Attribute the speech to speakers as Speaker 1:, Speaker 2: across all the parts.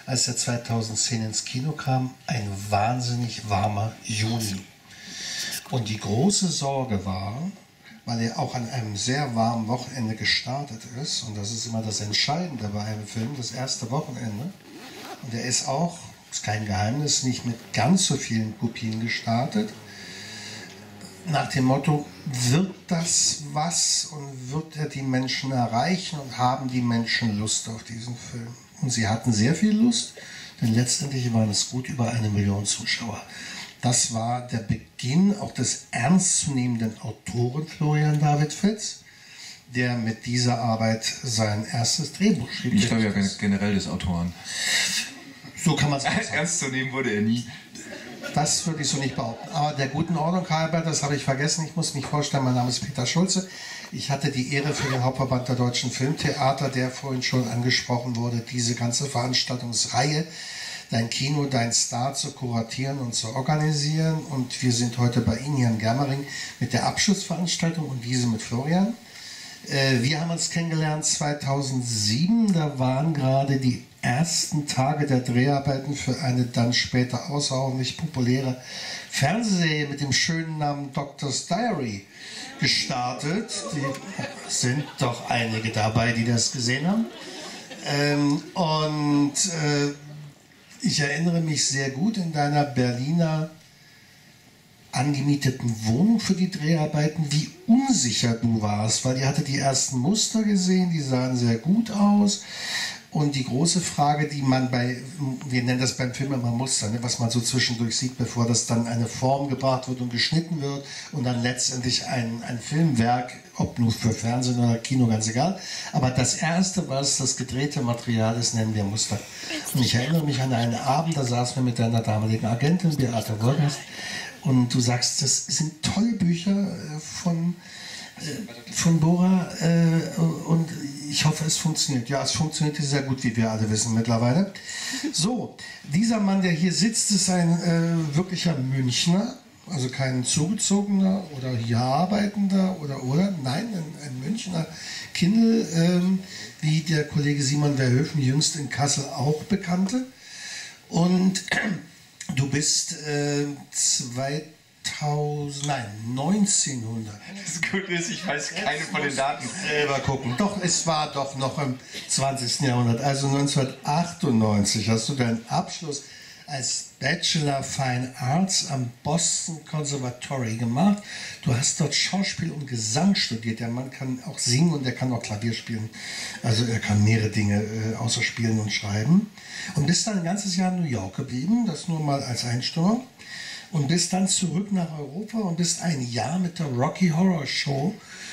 Speaker 1: als er 2010 ins Kino kam, ein wahnsinnig warmer Juni. Und die große Sorge war, weil er auch an einem sehr warmen Wochenende gestartet ist, und das ist immer das Entscheidende bei einem Film, das erste Wochenende, und er ist auch, ist kein Geheimnis, nicht mit ganz so vielen Kopien gestartet, nach dem Motto, wird das was und wird er die Menschen erreichen und haben die Menschen Lust auf diesen Film? Und sie hatten sehr viel Lust, denn letztendlich waren es gut über 1 Million Zuschauer. Das war der Beginn auch des ernstzunehmenden Autoren Florian David Fitz, der mit dieser Arbeit sein erstes Drehbuch schrieb.
Speaker 2: Ich glaube ja generell des Autoren.
Speaker 1: So kann man es sagen.
Speaker 2: Ernst zu nehmen wurde er nie.
Speaker 1: Das würde ich so nicht behaupten. Aber der guten Ordnung halber, das habe ich vergessen, ich muss mich vorstellen, mein Name ist Peter Schulze. Ich hatte die Ehre für den Hauptverband der Deutschen Filmtheater, der vorhin schon angesprochen wurde, diese ganze Veranstaltungsreihe, Dein Kino, dein Star zu kuratieren und zu organisieren. Und wir sind heute bei Ihnen hier in Germering mit der Abschlussveranstaltung und diese mit Florian. Wir haben uns kennengelernt 2007, da waren gerade die ersten Tage der Dreharbeiten für eine dann später außerordentlich populäre Fernsehserie mit dem schönen Namen Doctor's Diary gestartet. Die sind doch einige dabei, die das gesehen haben. Ich erinnere mich sehr gut in deiner Berliner angemieteten Wohnung für die Dreharbeiten, wie unsicher du warst, weil ihr hattet die ersten Muster gesehen, die sahen sehr gut aus. Und die große Frage, die man wir nennen das beim Film immer Muster, ne, was man so zwischendurch sieht, bevor das dann eine Form gebracht wird und geschnitten wird und dann letztendlich ein Filmwerk, ob nur für Fernsehen oder Kino, ganz egal. Aber das Erste, was das gedrehte Material ist, nennen wir Muster. Und ich erinnere mich an einen Abend, da saßen wir mit deiner damaligen Agentin, Beate Wolgast, und du sagst, das sind tolle Bücher von Bora und ich hoffe, es funktioniert. Ja, es funktioniert sehr gut, wie wir alle wissen mittlerweile. So, dieser Mann, der hier sitzt, ist ein wirklicher Münchner, also kein Zugezogener oder hier Arbeitender oder. Nein, ein Münchner Kindl, wie der Kollege Simon Verhoeven jüngst in Kassel auch bekannte. Und du bist 1900.
Speaker 2: Das Gute ist, ich weiß keine von den Daten.
Speaker 1: Selber gucken. Doch, es war doch noch im 20. Jahrhundert. Also 1998 hast du deinen Abschluss als Bachelor Fine Arts am Boston Conservatory gemacht. Du hast dort Schauspiel und Gesang studiert. Der Mann kann auch singen und er kann auch Klavier spielen. Also er kann mehrere Dinge außer spielen und schreiben. Und bist dann ein ganzes Jahr in New York geblieben, das nur mal als Einstimmung. Und bist dann zurück nach Europa und bist ein Jahr mit der Rocky Horror Show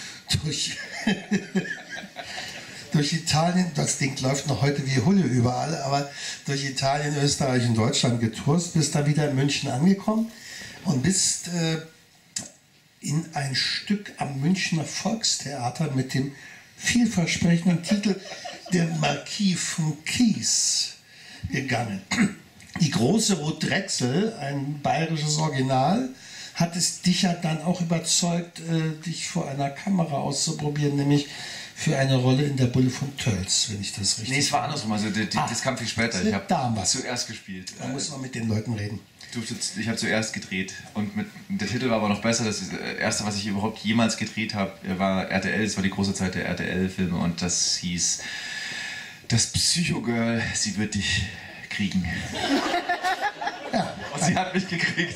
Speaker 1: durch Italien, das Ding läuft noch heute wie Hulle überall, aber durch Italien, Österreich und Deutschland getourt, bist da wieder in München angekommen und bist in ein Stück am Münchner Volkstheater mit dem vielversprechenden Titel Der Marquis von Kies gegangen. Die große Ruth Drexel, ein bayerisches Original, hat es dich ja dann auch überzeugt, dich vor einer Kamera auszuprobieren, nämlich für eine Rolle in der Bulle von Tölz, wenn ich das richtig...
Speaker 2: Nee, es war andersrum, also das kam viel später. Ich habe zuerst gespielt.
Speaker 1: Da muss man mit den Leuten reden.
Speaker 2: Ich habe zuerst gedreht und der Titel war aber noch besser. Das erste, was ich überhaupt jemals gedreht habe, war RTL. Es war die große Zeit der RTL-Filme und das hieß Das Psycho-Girl, sie wird dich kriegen.
Speaker 1: Ja.
Speaker 2: Und sie hat mich gekriegt.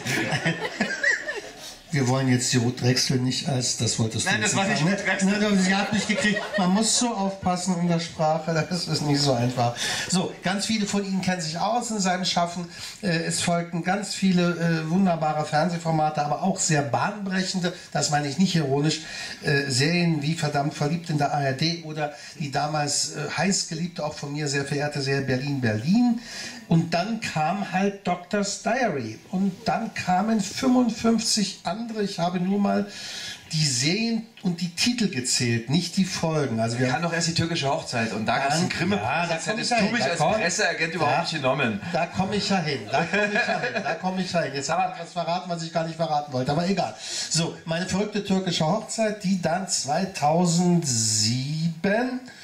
Speaker 1: Wir wollen jetzt die Ruth Drexel nicht als, das wolltest du
Speaker 2: Nein,
Speaker 1: nicht
Speaker 2: das war nicht
Speaker 1: sagen,
Speaker 2: Ruth Drexel.
Speaker 1: Ne? Sie hat mich gekriegt. Man muss so aufpassen in der Sprache, das ist nicht so einfach. So, ganz viele von Ihnen kennen sich aus in seinem Schaffen. Es folgten ganz viele wunderbare Fernsehformate, aber auch sehr bahnbrechende, das meine ich nicht ironisch, Serien wie Verdammt verliebt in der ARD oder die damals heiß geliebte, auch von mir sehr verehrte Serie Berlin, Berlin. Und dann kam halt Doctor's Diary. Und dann kamen 55 andere. Ich habe nur mal die Serien und die Titel gezählt, nicht die Folgen. Also
Speaker 2: wir hatten doch erst die türkische Hochzeit und da gab es einen Krimi-Prozess. Hättest du mich als Presseagent überhaupt nicht genommen.
Speaker 1: Da komme ich ja hin. Da komme ich ja hin. Jetzt habe ich was verraten, was ich gar nicht verraten wollte, aber egal. So, meine verrückte türkische Hochzeit, die dann 2007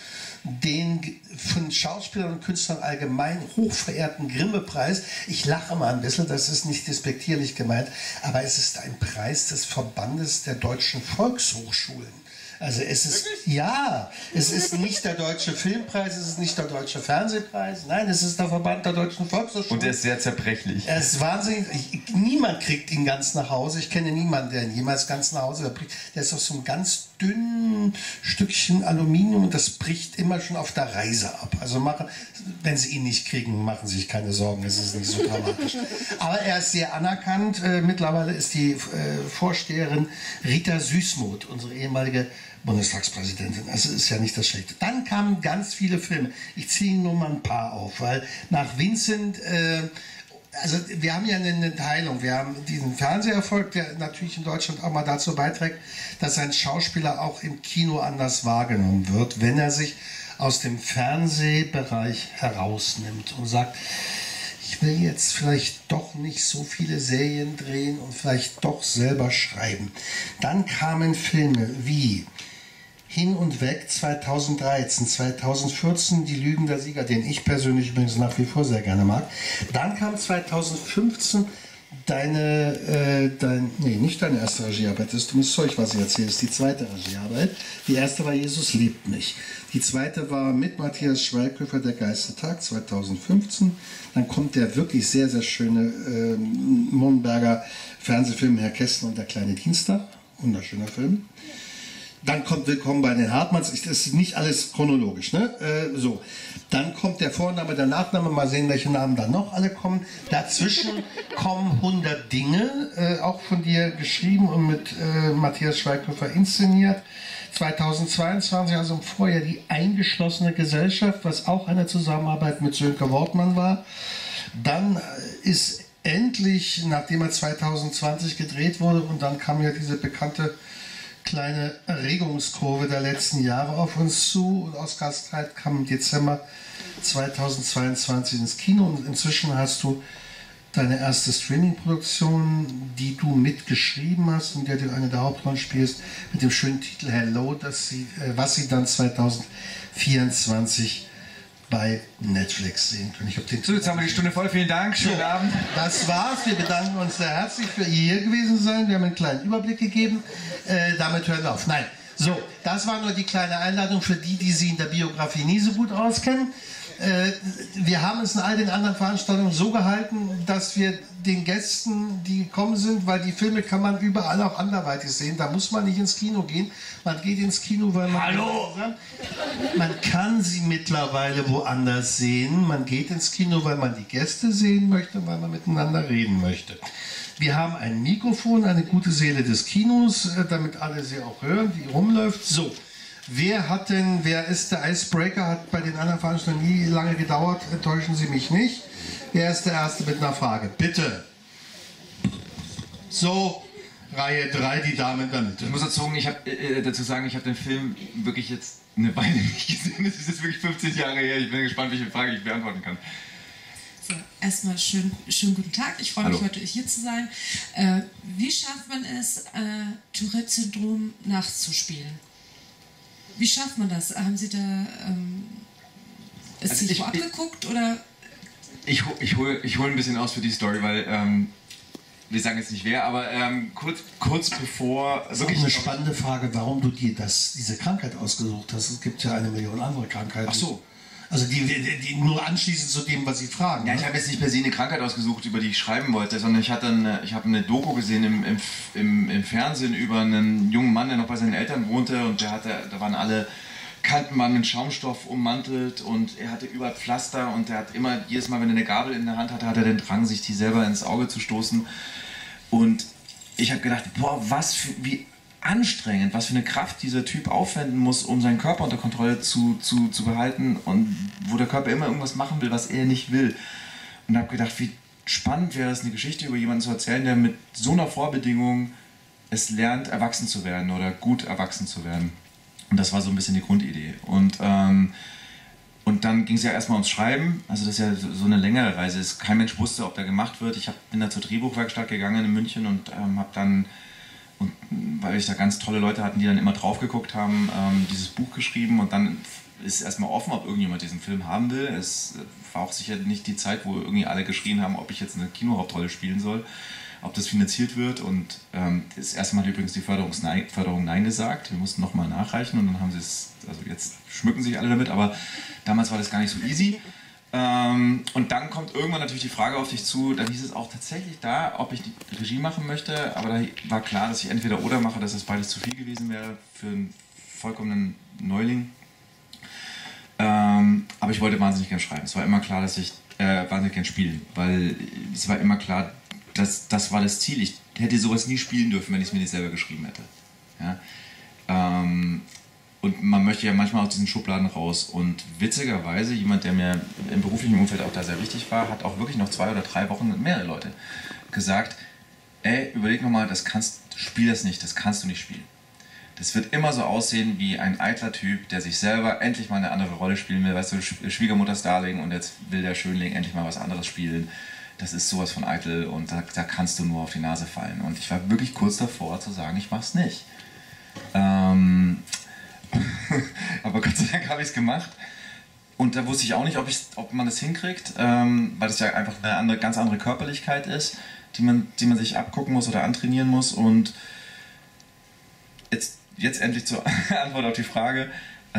Speaker 1: den von Schauspielern und Künstlern allgemein hochverehrten Grimme-Preis. Ich lache mal ein bisschen, das ist nicht despektierlich gemeint, aber es ist ein Preis des Verbandes der deutschen Volkshochschulen. Also es ist, ja, es ist nicht der Deutsche Filmpreis, es ist nicht der Deutsche Fernsehpreis, nein, es ist der Verband der deutschen Volkshochschulen.
Speaker 2: Und der ist sehr zerbrechlich.
Speaker 1: Er ist wahnsinnig, niemand kriegt ihn ganz nach Hause, ich kenne niemanden, der ihn jemals ganz nach Hause bringt. Der ist auf so einem ganz dünnen Stückchen Aluminium und das bricht immer schon auf der Reise ab. Also wenn Sie ihn nicht kriegen, machen Sie sich keine Sorgen, es ist nicht so dramatisch. Aber er ist sehr anerkannt, mittlerweile ist die Vorsteherin Rita Süßmuth, unsere ehemalige Bundestagspräsidentin. Also ist ja nicht das Schlechte. Dann kamen ganz viele Filme. Ich ziehe nur mal ein paar auf, weil nach Vincent, also wir haben ja eine Teilung. Wir haben diesen Fernseherfolg, der natürlich in Deutschland auch mal dazu beiträgt, dass ein Schauspieler auch im Kino anders wahrgenommen wird, wenn er sich aus dem Fernsehbereich herausnimmt und sagt, ich will jetzt vielleicht doch nicht so viele Serien drehen und vielleicht doch selber schreiben. Dann kamen Filme wie Hin und Weg 2013, 2014 Die Lügen der Sieger, den ich persönlich übrigens nach wie vor sehr gerne mag. Dann kam 2015 nicht deine erste Regiearbeit, das ist dummes Zeug, was ich erzähle, ist die zweite Regiearbeit. Die erste war Jesus liebt mich. Die zweite war mit Matthias Schweighöfer Der Geistertag 2015. Dann kommt der wirklich sehr, sehr schöne Monberger Fernsehfilm Herr Kästner und der kleine Dienstag. Wunderschöner Film. Dann kommt Willkommen bei den Hartmanns. Das ist nicht alles chronologisch, ne? So. Dann kommt der Vorname, der Nachname. Mal sehen, welche Namen da noch alle kommen. Dazwischen kommen 100 Dinge, auch von dir geschrieben und mit Matthias Schweighöfer inszeniert. 2022, also im Vorjahr, die Eingeschlossene Gesellschaft, was auch eine Zusammenarbeit mit Sönke Wortmann war. Dann ist endlich, nachdem er 2020 gedreht wurde, und dann kam ja diese bekannte kleine Erregungskurve der letzten Jahre auf uns zu, und Oskar Streit kam im Dezember 2022 ins Kino, und inzwischen hast du deine erste Streaming-Produktion, die du mitgeschrieben hast und der du eine der Hauptrollen spielst, mit dem schönen Titel Hello, was sie dann 2024 bei Netflix sehen können.
Speaker 2: So, jetzt haben wir die Stunde voll. Vielen Dank. Schönen Abend.
Speaker 1: Das war's. Wir bedanken uns sehr herzlich für hier gewesen sein. Wir haben einen kleinen Überblick gegeben. Damit hören wir auf. Nein. So, das war nur die kleine Einladung für die, die sie in der Biografie nie so gut auskennen. Wir haben es in all den anderen Veranstaltungen so gehalten, dass wir den Gästen, die gekommen sind, weil die Filme kann man überall auch anderweitig sehen, da muss man nicht ins Kino gehen. Man geht ins Kino, weil man kann sie mittlerweile woanders sehen. Man geht ins Kino, weil man die Gäste sehen möchte, weil man miteinander reden möchte. Wir haben ein Mikrofon, eine gute Seele des Kinos, damit alle sie auch hören, die rumläuft. So. Wer ist der Icebreaker? Hat bei den anderen Veranstaltungen nie lange gedauert, enttäuschen Sie mich nicht. Wer ist der Erste mit einer Frage? Bitte. So, Reihe 3, die Dame damit.
Speaker 2: Ich muss dazu sagen, ich habe den Film wirklich jetzt eine Weile nicht gesehen. Das ist jetzt wirklich 15 Jahre her. Ich bin gespannt, welche Frage ich beantworten kann.
Speaker 3: So, erstmal schönen guten Tag. Ich freue mich, heute hier zu sein. Wie schafft man es, Tourette-Syndrom nachzuspielen? Wie schafft man das? Haben Sie da sich abgeguckt oder? Ich
Speaker 2: hol ein bisschen aus für die Story, weil wir sagen jetzt nicht wer, aber kurz bevor.
Speaker 1: Das ist auch eine spannende Frage, warum du dir diese Krankheit ausgesucht hast. Es gibt ja 1 Million andere Krankheiten.
Speaker 2: Ach so.
Speaker 1: Also die nur anschließend zu dem, was Sie fragen.
Speaker 2: Ja, ich habe jetzt nicht per se eine Krankheit ausgesucht, über die ich schreiben wollte, sondern ich habe eine Doku gesehen im Fernsehen über einen jungen Mann, der noch bei seinen Eltern wohnte, und da waren alle Kantenmann mit Schaumstoff ummantelt und er hatte überall Pflaster, und er hat immer, jedes Mal, wenn er eine Gabel in der Hand hatte, hat er den Drang, sich die selber ins Auge zu stoßen. Und ich habe gedacht, boah, wie anstrengend, was für eine Kraft dieser Typ aufwenden muss, um seinen Körper unter Kontrolle zu behalten, und wo der Körper immer irgendwas machen will, was er nicht will. Und habe gedacht, wie spannend wäre es, eine Geschichte über jemanden zu erzählen, der mit so einer Vorbedingung es lernt, erwachsen zu werden oder gut erwachsen zu werden. Und das war so ein bisschen die Grundidee. Und dann ging es ja erstmal ums Schreiben. Also das ist ja so eine längere Reise. Kein Mensch wusste, ob der gemacht wird. Ich bin da zur Drehbuchwerkstatt gegangen in München und habe dann, weil ich da ganz tolle Leute hatten, die dann immer drauf geguckt haben, dieses Buch geschrieben. Und dann ist erstmal offen, ob irgendjemand diesen Film haben will. Es war auch sicher nicht die Zeit, wo irgendwie alle geschrien haben, ob ich jetzt eine Kinohauptrolle spielen soll, ob das finanziert wird. Und das erste Mal hat übrigens die Förderung Nein gesagt. Wir mussten nochmal nachreichen und dann haben sie es, also jetzt schmücken sich alle damit, aber damals war das gar nicht so easy. Und dann kommt irgendwann natürlich die Frage auf dich zu, dann hieß es auch tatsächlich da, ob ich die Regie machen möchte, aber da war klar, dass ich entweder oder mache, dass das beides zu viel gewesen wäre für einen vollkommenen Neuling. Aber ich wollte wahnsinnig gern schreiben. Es war immer klar, dass ich wahnsinnig gern spielen, weil es war immer klar, dass das war das Ziel. Ich hätte sowas nie spielen dürfen, wenn ich es mir nicht selber geschrieben hätte. Ja? Und man möchte ja manchmal aus diesen Schubladen raus. Und witzigerweise, jemand, der mir im beruflichen Umfeld auch da sehr wichtig war, hat auch wirklich noch 2 oder 3 Wochen mit mehrere Leute gesagt, ey, überleg nochmal, spiel das nicht, das kannst du nicht spielen. Das wird immer so aussehen wie ein eitler Typ, der sich selber endlich mal eine andere Rolle spielen will. Weißt du, Schwiegermutters Darling und jetzt will der Schönling endlich mal was anderes spielen. Das ist sowas von eitel und da kannst du nur auf die Nase fallen. Und ich war wirklich kurz davor zu sagen, ich mach's nicht. Aber Gott sei Dank habe ich es gemacht. Und da wusste ich auch nicht, ob man das hinkriegt, weil das ja einfach eine ganz andere Körperlichkeit ist, die man sich abgucken muss oder antrainieren muss. Und jetzt endlich zur Antwort auf die Frage.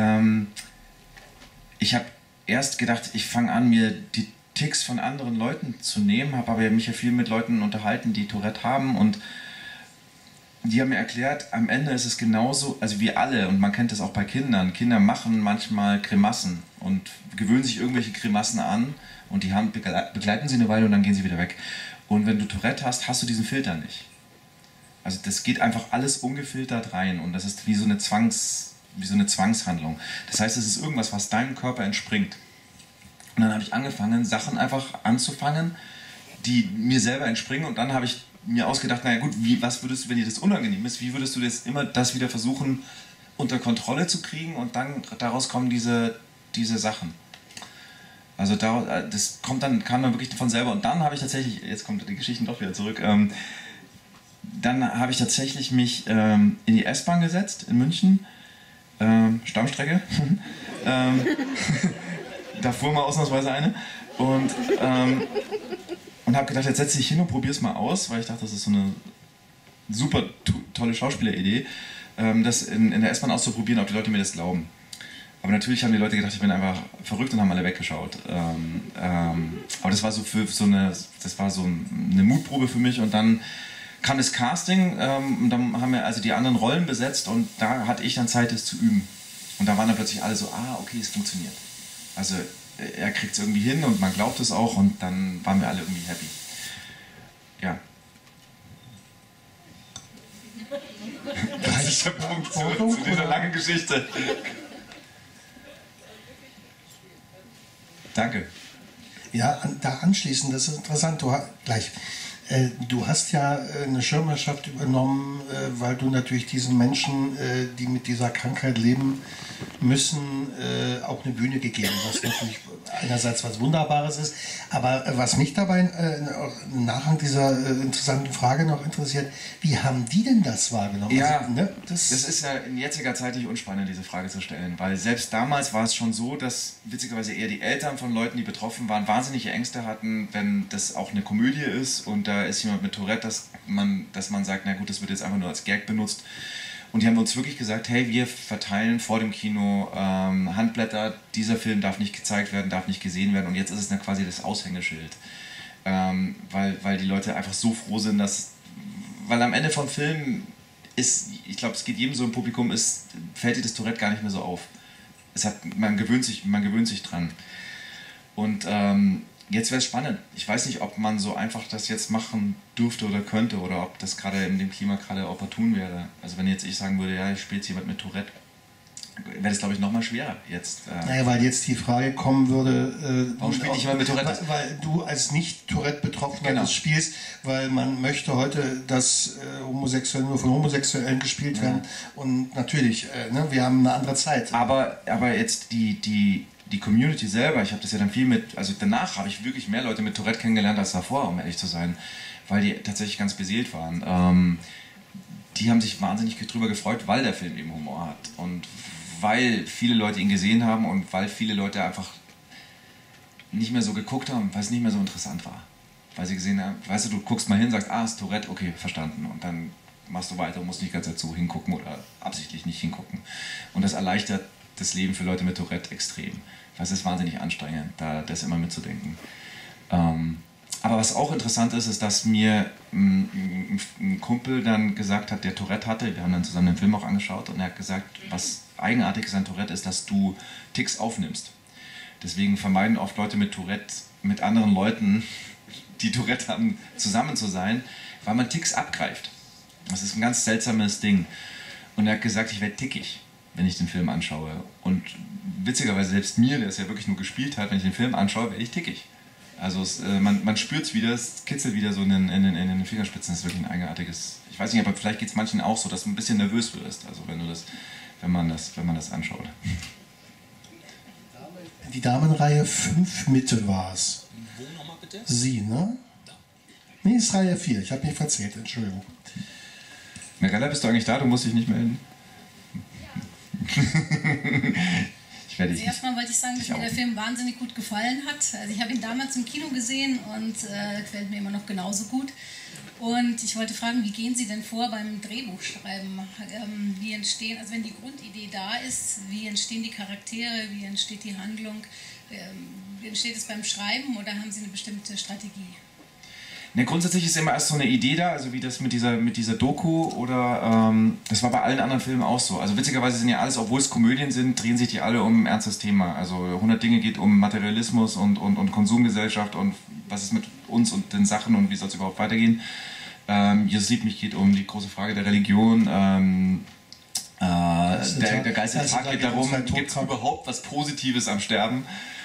Speaker 2: Ich habe erst gedacht, ich fange an, mir die Ticks von anderen Leuten zu nehmen, habe aber mich ja viel mit Leuten unterhalten, die Tourette haben, und die haben mir erklärt, am Ende ist es genauso, also wir alle, und man kennt das auch bei Kindern, Kinder machen manchmal Grimassen und gewöhnen sich irgendwelche Grimassen an und die begleiten sie eine Weile und dann gehen sie wieder weg. Und wenn du Tourette hast, hast du diesen Filter nicht. Also das geht einfach alles ungefiltert rein und das ist wie so eine Zwangshandlung. Das heißt, es ist irgendwas, was deinem Körper entspringt. Und dann habe ich angefangen, Sachen einfach anzufangen, die mir selber entspringen, und dann habe ich mir ausgedacht, naja gut, was würdest du, wenn dir das unangenehm ist, wie würdest du das wieder versuchen unter Kontrolle zu kriegen, und dann daraus kommen diese Sachen. Also das kam dann wirklich von selber, und dann habe ich tatsächlich, jetzt kommt die Geschichte doch wieder zurück, dann habe ich tatsächlich mich in die S-Bahn gesetzt in München, Stammstrecke, da fuhr mal ausnahmsweise eine, und habe gedacht, jetzt setze ich hin und probiere es mal aus, weil ich dachte, das ist so eine super tolle Schauspieleridee, das in der S-Bahn auszuprobieren, ob die Leute mir das glauben. Aber natürlich haben die Leute gedacht, ich bin einfach verrückt und haben alle weggeschaut. Aber das war so eine Mutprobe für mich, und dann kam das Casting, und dann haben wir also die anderen Rollen besetzt, und da hatte ich dann Zeit, das zu üben. Und da waren dann plötzlich alle so, okay, es funktioniert. Also er kriegt es irgendwie hin und man glaubt es auch, und dann waren wir alle irgendwie happy. Ja. Das ist der Punkt zu dieser langen Geschichte. Danke.
Speaker 1: Ja, da anschließend, das ist interessant, du hast ja eine Schirmherrschaft übernommen, weil du natürlich diesen Menschen, die mit dieser Krankheit leben müssen, auch eine Bühne gegeben hast. Was natürlich einerseits was Wunderbares ist, aber was mich dabei im Nachhang dieser interessanten Frage noch interessiert, wie haben die denn das wahrgenommen?
Speaker 2: Ja,
Speaker 1: also, ne,
Speaker 2: das ist ja in jetziger Zeit nicht unspannend, diese Frage zu stellen, weil selbst damals war es schon so, dass witzigerweise eher die Eltern von Leuten, die betroffen waren, wahnsinnige Ängste hatten, wenn das auch eine Komödie ist und da ist jemand mit Tourette, dass man sagt, na gut, das wird jetzt einfach nur als Gag benutzt. Und die haben uns wirklich gesagt, hey, wir verteilen vor dem Kino Handblätter, dieser Film darf nicht gezeigt werden, darf nicht gesehen werden, und jetzt ist es dann quasi das Aushängeschild. Weil die Leute einfach so froh sind, weil am Ende vom Film ist, ich glaube, es geht jedem so im Publikum, fällt dir das Tourette gar nicht mehr so auf. Man gewöhnt sich dran. Und jetzt wäre es spannend. Ich weiß nicht, ob man so einfach das jetzt machen dürfte oder könnte, oder ob das gerade in dem Klima gerade opportun wäre. Also wenn jetzt ich sagen würde, ja, ich spiele jetzt jemand mit Tourette, wäre das, glaube ich, nochmal schwerer jetzt.
Speaker 1: Naja, weil jetzt die Frage kommen würde,
Speaker 2: warum spiele ich jemand mit Tourette?
Speaker 1: Weil du als Nicht-Tourette-Betroffener das spielst, weil man möchte heute, dass Homosexuelle nur von Homosexuellen gespielt werden. Und natürlich, wir haben eine andere Zeit.
Speaker 2: Aber jetzt die Community selber, ich habe das ja dann also danach habe ich wirklich mehr Leute mit Tourette kennengelernt als davor, um ehrlich zu sein, weil die tatsächlich ganz beseelt waren. Die haben sich wahnsinnig drüber gefreut, weil der Film eben Humor hat und weil viele Leute ihn gesehen haben und weil viele Leute einfach nicht mehr so geguckt haben, weil es nicht mehr so interessant war. Weil sie gesehen haben, weißt du, du guckst mal hin, sagst, ah, ist Tourette, okay, verstanden. Und dann machst du weiter und musst nicht ganz dazu hingucken oder absichtlich nicht hingucken. Und das erleichtert das Leben für Leute mit Tourette extrem. Weil es ist wahnsinnig anstrengend, das immer mitzudenken. Aber was auch interessant ist, ist, dass mir ein Kumpel dann gesagt hat, der Tourette hatte, wir haben dann zusammen den Film auch angeschaut, und er hat gesagt, was eigenartig ist an Tourette ist, dass du Tics aufnimmst. Deswegen vermeiden oft Leute mit Tourette mit anderen Leuten, die Tourette haben, zusammen zu sein, weil man Tics abgreift. Das ist ein ganz seltsames Ding. Und er hat gesagt, ich werde tickig, wenn ich den Film anschaue. Und witzigerweise selbst mir, der es ja wirklich nur gespielt hat, wenn ich den Film anschaue, werde ich tickig. Also man spürt es wieder, es kitzelt wieder so in den Fingerspitzen. Das ist wirklich ein eigenartiges... Ich weiß nicht, aber vielleicht geht es manchen auch so, dass du ein bisschen nervös wirst, also wenn man das anschaut.
Speaker 1: Die Damenreihe 5 Mitte war es.
Speaker 4: Wo nochmal bitte?
Speaker 1: Sie, ne?
Speaker 4: Da.
Speaker 1: Nee, ist Reihe 4. Ich habe mich verzählt, Entschuldigung.
Speaker 2: Mirella, bist du eigentlich da? Du musst dich nicht melden.
Speaker 5: Also erstmal wollte ich sagen, dass mir der Film wahnsinnig gut gefallen hat. Also ich habe ihn damals im Kino gesehen und gefällt mir immer noch genauso gut. Und ich wollte fragen, wie gehen Sie denn vor beim Drehbuchschreiben? Wie entstehen, also wenn die Grundidee da ist, wie entstehen die Charaktere, wie entsteht die Handlung? Wie entsteht es beim Schreiben oder haben Sie eine bestimmte Strategie?
Speaker 2: Ne, grundsätzlich ist immer erst so eine Idee da, also wie das mit dieser Doku oder das war bei allen anderen Filmen auch so. Also witzigerweise sind ja alles, obwohl es Komödien sind, drehen sich die alle um ein ernstes Thema. Also 100 Dinge geht um Materialismus und Konsumgesellschaft und was ist mit uns und den Sachen und wie soll es überhaupt weitergehen. Jesus liebt mich geht um die große Frage der Religion. Der Geist der Tag geht darum, gibt es überhaupt was Positives am Sterben?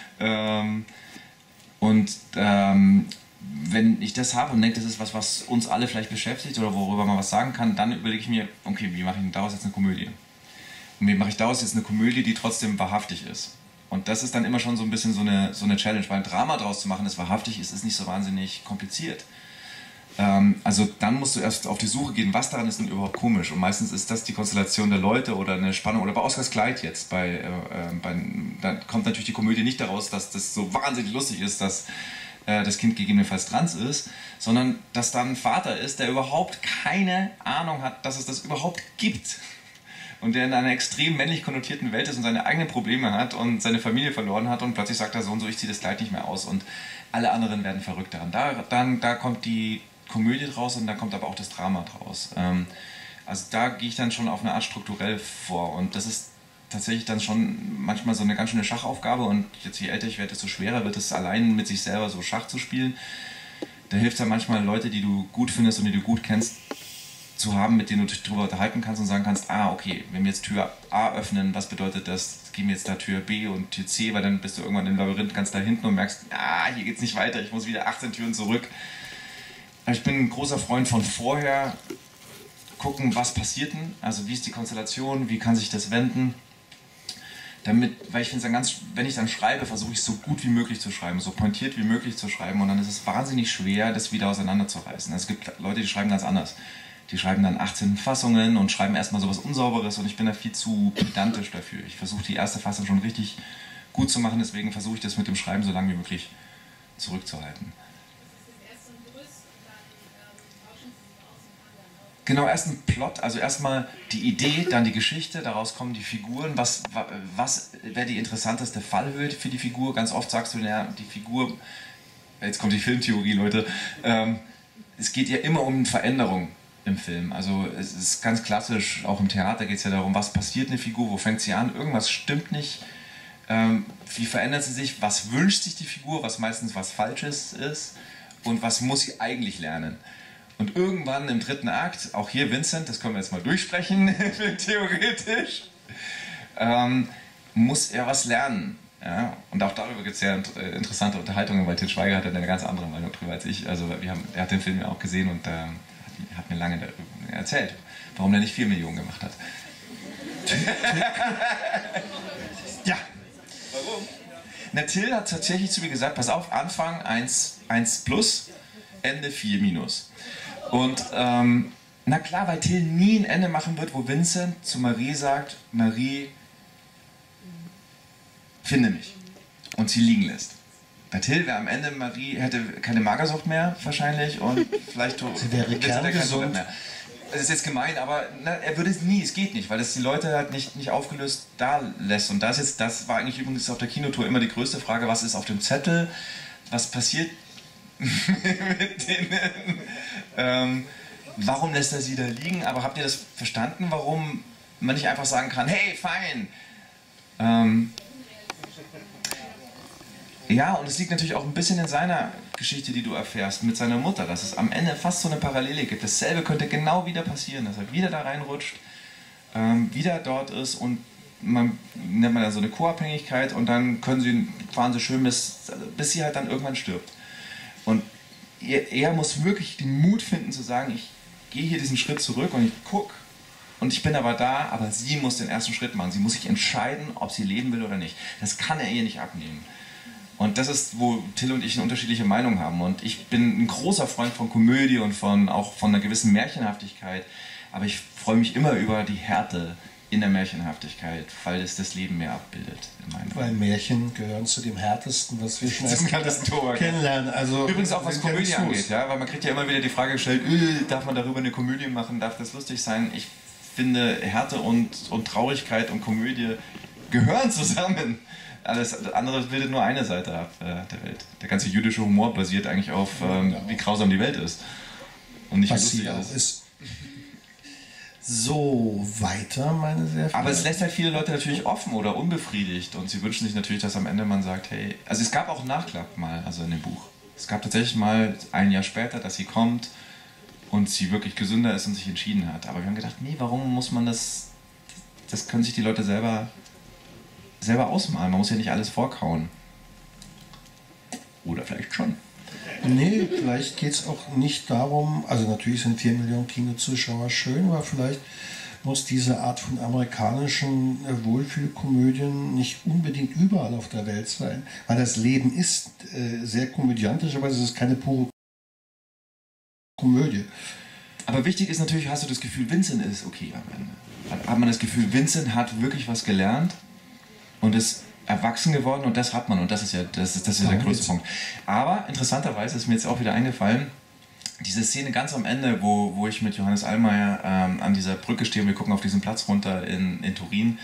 Speaker 2: Wenn ich das habe und denke, das ist was uns alle vielleicht beschäftigt oder worüber man was sagen kann, dann überlege ich mir, okay, wie mache ich denn daraus jetzt eine Komödie? Und wie mache ich daraus jetzt eine Komödie, die trotzdem wahrhaftig ist? Und das ist dann immer schon so ein bisschen so eine Challenge, weil ein Drama daraus zu machen, das wahrhaftig ist, ist nicht so wahnsinnig kompliziert. Also dann musst du erst auf die Suche gehen, was daran ist denn überhaupt komisch. Und meistens ist das die Konstellation der Leute oder eine Spannung. Oder bei Oscars Kleid jetzt, da kommt natürlich die Komödie nicht daraus, dass das so wahnsinnig lustig ist, dass das Kind gegebenenfalls trans ist, sondern dass da ein Vater ist, der überhaupt keine Ahnung hat, dass es das überhaupt gibt. Und der in einer extrem männlich konnotierten Welt ist und seine eigenen Probleme hat und seine Familie verloren hat und plötzlich sagt er so und so, ich ziehe das Kleid nicht mehr aus und alle anderen werden verrückt daran. Da kommt die Komödie draus und da kommt aber auch das Drama draus. Also da gehe ich dann schon auf eine Art strukturell vor und das ist tatsächlich dann schon manchmal so eine ganz schöne Schachaufgabe und jetzt je älter ich werde, desto schwerer wird es allein mit sich selber so Schach zu spielen. Da hilft es ja manchmal Leute, die du gut findest und die du gut kennst, zu haben, mit denen du dich darüber unterhalten kannst und sagen kannst, okay, wenn wir jetzt Tür A öffnen, was bedeutet das? Gehen wir jetzt da Tür B und Tür C, weil dann bist du irgendwann im Labyrinth ganz da hinten und merkst, hier geht's nicht weiter, ich muss wieder 18 Türen zurück. Aber ich bin ein großer Freund von vorher gucken, was passiert denn, also wie ist die Konstellation, wie kann sich das wenden. Weil ich finde es wenn ich dann schreibe, versuche ich es so gut wie möglich zu schreiben, so pointiert wie möglich zu schreiben und dann ist es wahnsinnig schwer, das wieder auseinanderzureißen. Es gibt Leute, die schreiben ganz anders. Die schreiben dann 18 Fassungen und schreiben erstmal sowas Unsauberes und ich bin da viel zu pedantisch dafür. Ich versuche die erste Fassung schon richtig gut zu machen, deswegen versuche ich das mit dem Schreiben so lange wie möglich zurückzuhalten. Genau, erst ein Plot, also erstmal die Idee, dann die Geschichte, daraus kommen die Figuren, was wäre die interessanteste Fallhöhe für die Figur? Ganz oft sagst du, die Figur, jetzt kommt die Filmtheorie, Leute, es geht ja immer um Veränderung im Film. Also es ist ganz klassisch, auch im Theater geht es ja darum, was passiert eine Figur, wo fängt sie an, irgendwas stimmt nicht, wie verändert sie sich, was wünscht sich die Figur, was meistens was Falsches ist und was muss sie eigentlich lernen. Und irgendwann im dritten Akt, auch hier Vincent, das können wir jetzt mal durchsprechen, theoretisch, muss er was lernen. Ja? Und auch darüber gibt es ja interessante Unterhaltungen, weil Til Schweiger hat eine ganz andere Meinung drüber als ich. Also er hat den Film ja auch gesehen und hat mir lange darüber erzählt, warum er nicht 4 Millionen gemacht hat. Ja. Warum? Na, Til hat tatsächlich zu mir gesagt, pass auf, Anfang 1 plus, Ende 4 minus. Und na klar, weil Til nie ein Ende machen wird, wo Vincent zu Marie sagt, Marie, finde mich, und sie liegen lässt. Bei Till wäre am Ende Marie, hätte keine Magersucht mehr wahrscheinlich und vielleicht
Speaker 1: sie wäre kerngesund.
Speaker 2: Das ist jetzt gemein, aber er würde es nie, es geht nicht, weil das die Leute halt nicht aufgelöst da lässt. Und das war eigentlich übrigens auf der Kinotour immer die größte Frage, was ist auf dem Zettel, was passiert mit denen, warum lässt er sie da liegen, aber habt ihr das verstanden, warum man nicht einfach sagen kann, hey, fein. Ja, und es liegt natürlich auch ein bisschen in seiner Geschichte, die du erfährst, mit seiner Mutter, dass es am Ende fast so eine Parallele gibt. Dasselbe könnte genau wieder passieren, dass er wieder da reinrutscht, wieder dort ist und man nennt man ja so eine Co-Abhängigkeit und dann fahren sie schön bis sie halt dann irgendwann stirbt. Und er muss wirklich den Mut finden zu sagen, ich gehe hier diesen Schritt zurück und ich gucke und ich bin aber da, aber sie muss den ersten Schritt machen. Sie muss sich entscheiden, ob sie leben will oder nicht. Das kann er ihr nicht abnehmen. Und das ist, wo Till und ich eine unterschiedliche Meinung haben. Und ich bin ein großer Freund von Komödie und auch von einer gewissen Märchenhaftigkeit. Aber ich freue mich immer über die Härte in der Märchenhaftigkeit, weil es das Leben mehr abbildet.
Speaker 1: Weil Märchen gehören zu dem härtesten, was wir schon als kennenlernen. Also
Speaker 2: übrigens auch was Komödie angeht, ja? Weil man kriegt ja immer wieder die Frage gestellt, darf man darüber eine Komödie machen, darf das lustig sein? Ich finde, Härte und Traurigkeit und Komödie gehören zusammen. Alles andere bildet nur eine Seite ab der Welt. Der ganze jüdische Humor basiert eigentlich auf, wie grausam die Welt ist. Und nicht, wie lustig alles ist.
Speaker 1: So, weiter, meine sehr verehrten.
Speaker 2: Aber es lässt halt viele Leute natürlich offen oder unbefriedigt. Und sie wünschen sich natürlich, dass am Ende man sagt, hey... Also es gab auch einen Nachklapp mal, also in dem Buch. Es gab tatsächlich mal ein Jahr später, dass sie kommt und sie wirklich gesünder ist und sich entschieden hat. Aber wir haben gedacht, nee, warum muss man das... Das können sich die Leute selber ausmalen. Man muss ja nicht alles vorkauen. Oder vielleicht schon.
Speaker 1: Nee, vielleicht geht es auch nicht darum, also natürlich sind 4 Millionen Kinozuschauer schön, aber vielleicht muss diese Art von amerikanischen Wohlfühlkomödien nicht unbedingt überall auf der Welt sein. Weil das Leben ist sehr komödiantisch, aber es ist keine pure Komödie.
Speaker 2: Aber wichtig ist natürlich, hast du das Gefühl, Vincent ist okay am Ende. Hat man das Gefühl, Vincent hat wirklich was gelernt und ist erwachsen geworden und das hat man und das ist ja der größte Punkt. Aber interessanterweise ist mir jetzt auch wieder eingefallen, diese Szene ganz am Ende, wo ich mit Johannes Allmeier an dieser Brücke stehe und wir gucken auf diesen Platz runter in Turin,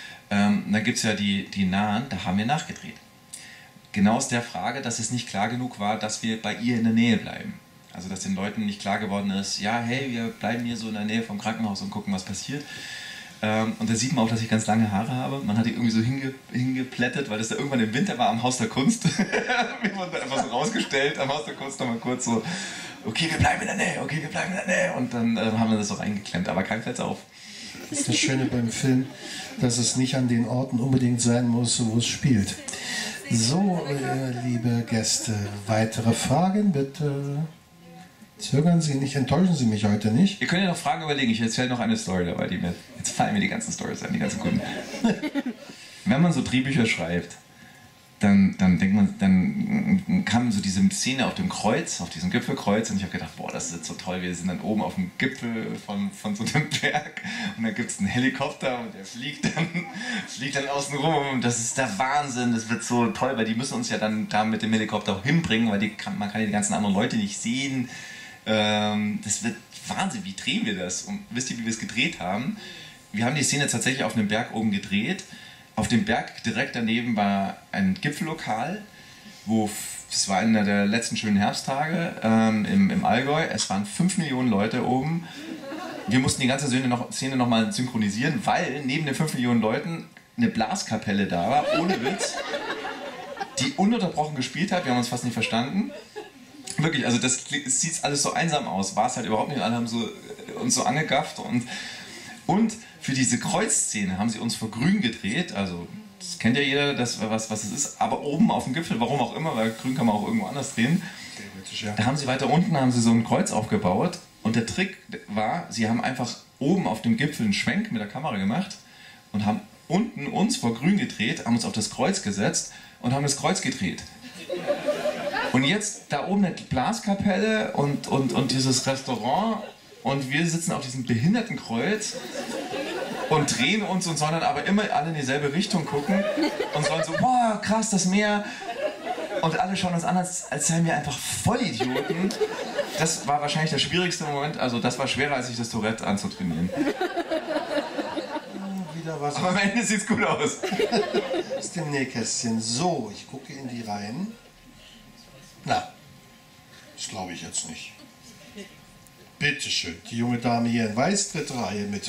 Speaker 2: da gibt es ja die Nahen, da haben wir nachgedreht. Genau aus der Frage, dass es nicht klar genug war, dass wir bei ihr in der Nähe bleiben. Also dass den Leuten nicht klar geworden ist, ja hey, wir bleiben hier so in der Nähe vom Krankenhaus und gucken, was passiert. Und da sieht man auch, dass ich ganz lange Haare habe. Man hat die irgendwie so hingeplättet, weil das da irgendwann im Winter war am Haus der Kunst. Wir wurden da einfach so rausgestellt am Haus der Kunst nochmal kurz so, okay, wir bleiben in der Nähe, okay, wir bleiben in der Nähe. Und dann haben wir das so reingeklemmt, aber kein fällt's auf.
Speaker 1: Das ist das Schöne beim Film, dass es nicht an den Orten unbedingt sein muss, wo es spielt. So, liebe Gäste, weitere Fragen bitte. Zögern Sie nicht, enttäuschen Sie mich heute nicht.
Speaker 2: Ihr könnt ja noch Fragen überlegen, ich erzähle noch eine Story dabei, jetzt fallen mir die ganzen Storys ein, die ganzen guten. Wenn man so Drehbücher schreibt, dann denkt man, dann kam so diese Szene auf dem Kreuz, auf diesem Gipfelkreuz und ich habe gedacht, boah, das ist jetzt so toll, wir sind dann oben auf dem Gipfel von so einem Berg und dann gibt es einen Helikopter und der fliegt dann außen rum und das ist der Wahnsinn, das wird so toll, weil die müssen uns ja dann da mit dem Helikopter auch hinbringen, weil man kann ja die ganzen anderen Leute nicht sehen. Das wird Wahnsinn, wie drehen wir das? Und wisst ihr, wie wir es gedreht haben? Wir haben die Szene tatsächlich auf einem Berg oben gedreht. Auf dem Berg direkt daneben war ein Gipfellokal, das war einer der letzten schönen Herbsttage im Allgäu. Es waren 5 Millionen Leute oben. Wir mussten die ganze Szene nochmal synchronisieren, weil neben den 5 Millionen Leuten eine Blaskapelle da war, ohne Witz, die ununterbrochen gespielt hat. Wir haben uns fast nicht verstanden. Wirklich, also das sieht alles so einsam aus, war es halt überhaupt nicht. Alle haben uns so angegafft und für diese Kreuzszene haben sie uns vor grün gedreht, also das kennt ja jeder, was es ist, aber oben auf dem Gipfel, warum auch immer, weil grün kann man auch irgendwo anders drehen. Da haben sie weiter unten so ein Kreuz aufgebaut und der Trick war, sie haben einfach oben auf dem Gipfel einen Schwenk mit der Kamera gemacht und haben unten uns vor grün gedreht, haben uns auf das Kreuz gesetzt und haben das Kreuz gedreht. Und jetzt da oben eine Blaskapelle und dieses Restaurant und wir sitzen auf diesem Behindertenkreuz und drehen uns und sollen dann aber immer alle in dieselbe Richtung gucken und sollen so, boah, krass, das Meer. Und alle schauen uns an, als seien wir einfach Vollidioten. Das war wahrscheinlich der schwierigste Moment, also das war schwerer, als sich das Tourette anzutrainieren.
Speaker 1: Wieder was.
Speaker 2: Aber am Ende sieht es gut aus.
Speaker 1: Aus dem Nähkästchen. So, ich gucke in die Reihen. Na, das glaube ich jetzt nicht. Bitte schön, die junge Dame hier in Weiß, dritte Reihe, bitte.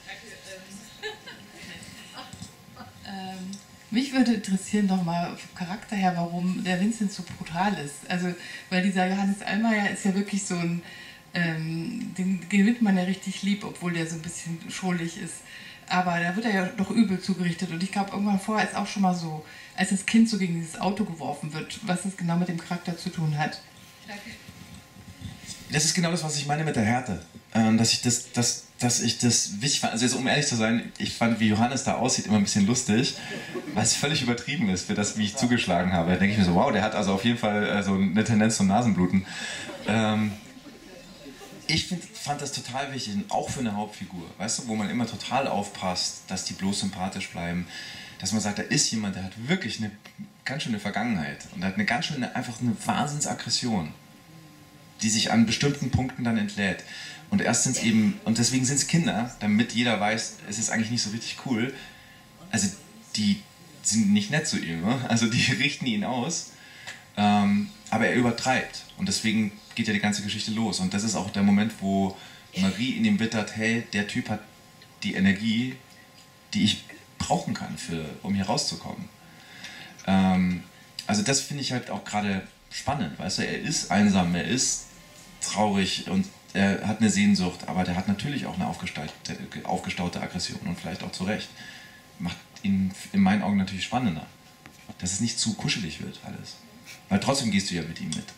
Speaker 4: Mich würde interessieren nochmal vom Charakter her, warum der Vincent so brutal ist. Also, weil dieser Johannes Allmeier ist ja wirklich so ein, den gewinnt man ja richtig lieb, obwohl der so ein bisschen schrullig ist. Aber da wird er ja doch übel zugerichtet. Und ich glaube, irgendwann vorher ist auch schon mal so, als das Kind so gegen dieses Auto geworfen wird, was das genau mit dem Charakter zu tun hat.
Speaker 2: Das ist genau das, was ich meine mit der Härte. Dass ich das wichtig fand. Also jetzt, um ehrlich zu sein, ich fand, wie Johannes da aussieht, immer ein bisschen lustig, weil es völlig übertrieben ist für das, wie ich zugeschlagen habe. Da denke ich mir so, wow, der hat also auf jeden Fall so eine Tendenz zum Nasenbluten. Ich fand das total wichtig, auch für eine Hauptfigur, weißt du, wo man immer total aufpasst, dass die bloß sympathisch bleiben, dass man sagt, da ist jemand, der hat wirklich eine ganz schöne Vergangenheit und hat eine ganz schöne, einfach eine Wahnsinnsaggression, die sich an bestimmten Punkten dann entlädt. Und erst sind es eben, und deswegen sind es Kinder, damit jeder weiß, es ist eigentlich nicht so richtig cool. Also die sind nicht nett zu ihm, ne? Also die richten ihn aus, aber er übertreibt. Und deswegen geht ja die ganze Geschichte los. Und das ist auch der Moment, wo Marie in ihm wittert, hey, der Typ hat die Energie, die ich brauchen kann, um hier rauszukommen. Also das finde ich halt auch gerade spannend, weißt du, er ist einsam, er ist traurig und er hat eine Sehnsucht, aber der hat natürlich auch eine aufgestaute Aggression und vielleicht auch zu Recht. Macht ihn in meinen Augen natürlich spannender, dass es nicht zu kuschelig wird alles. Weil trotzdem gehst du ja mit ihm mit.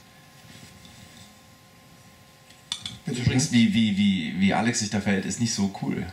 Speaker 2: Übrigens, wie Alex sich da verhält, ist nicht so cool.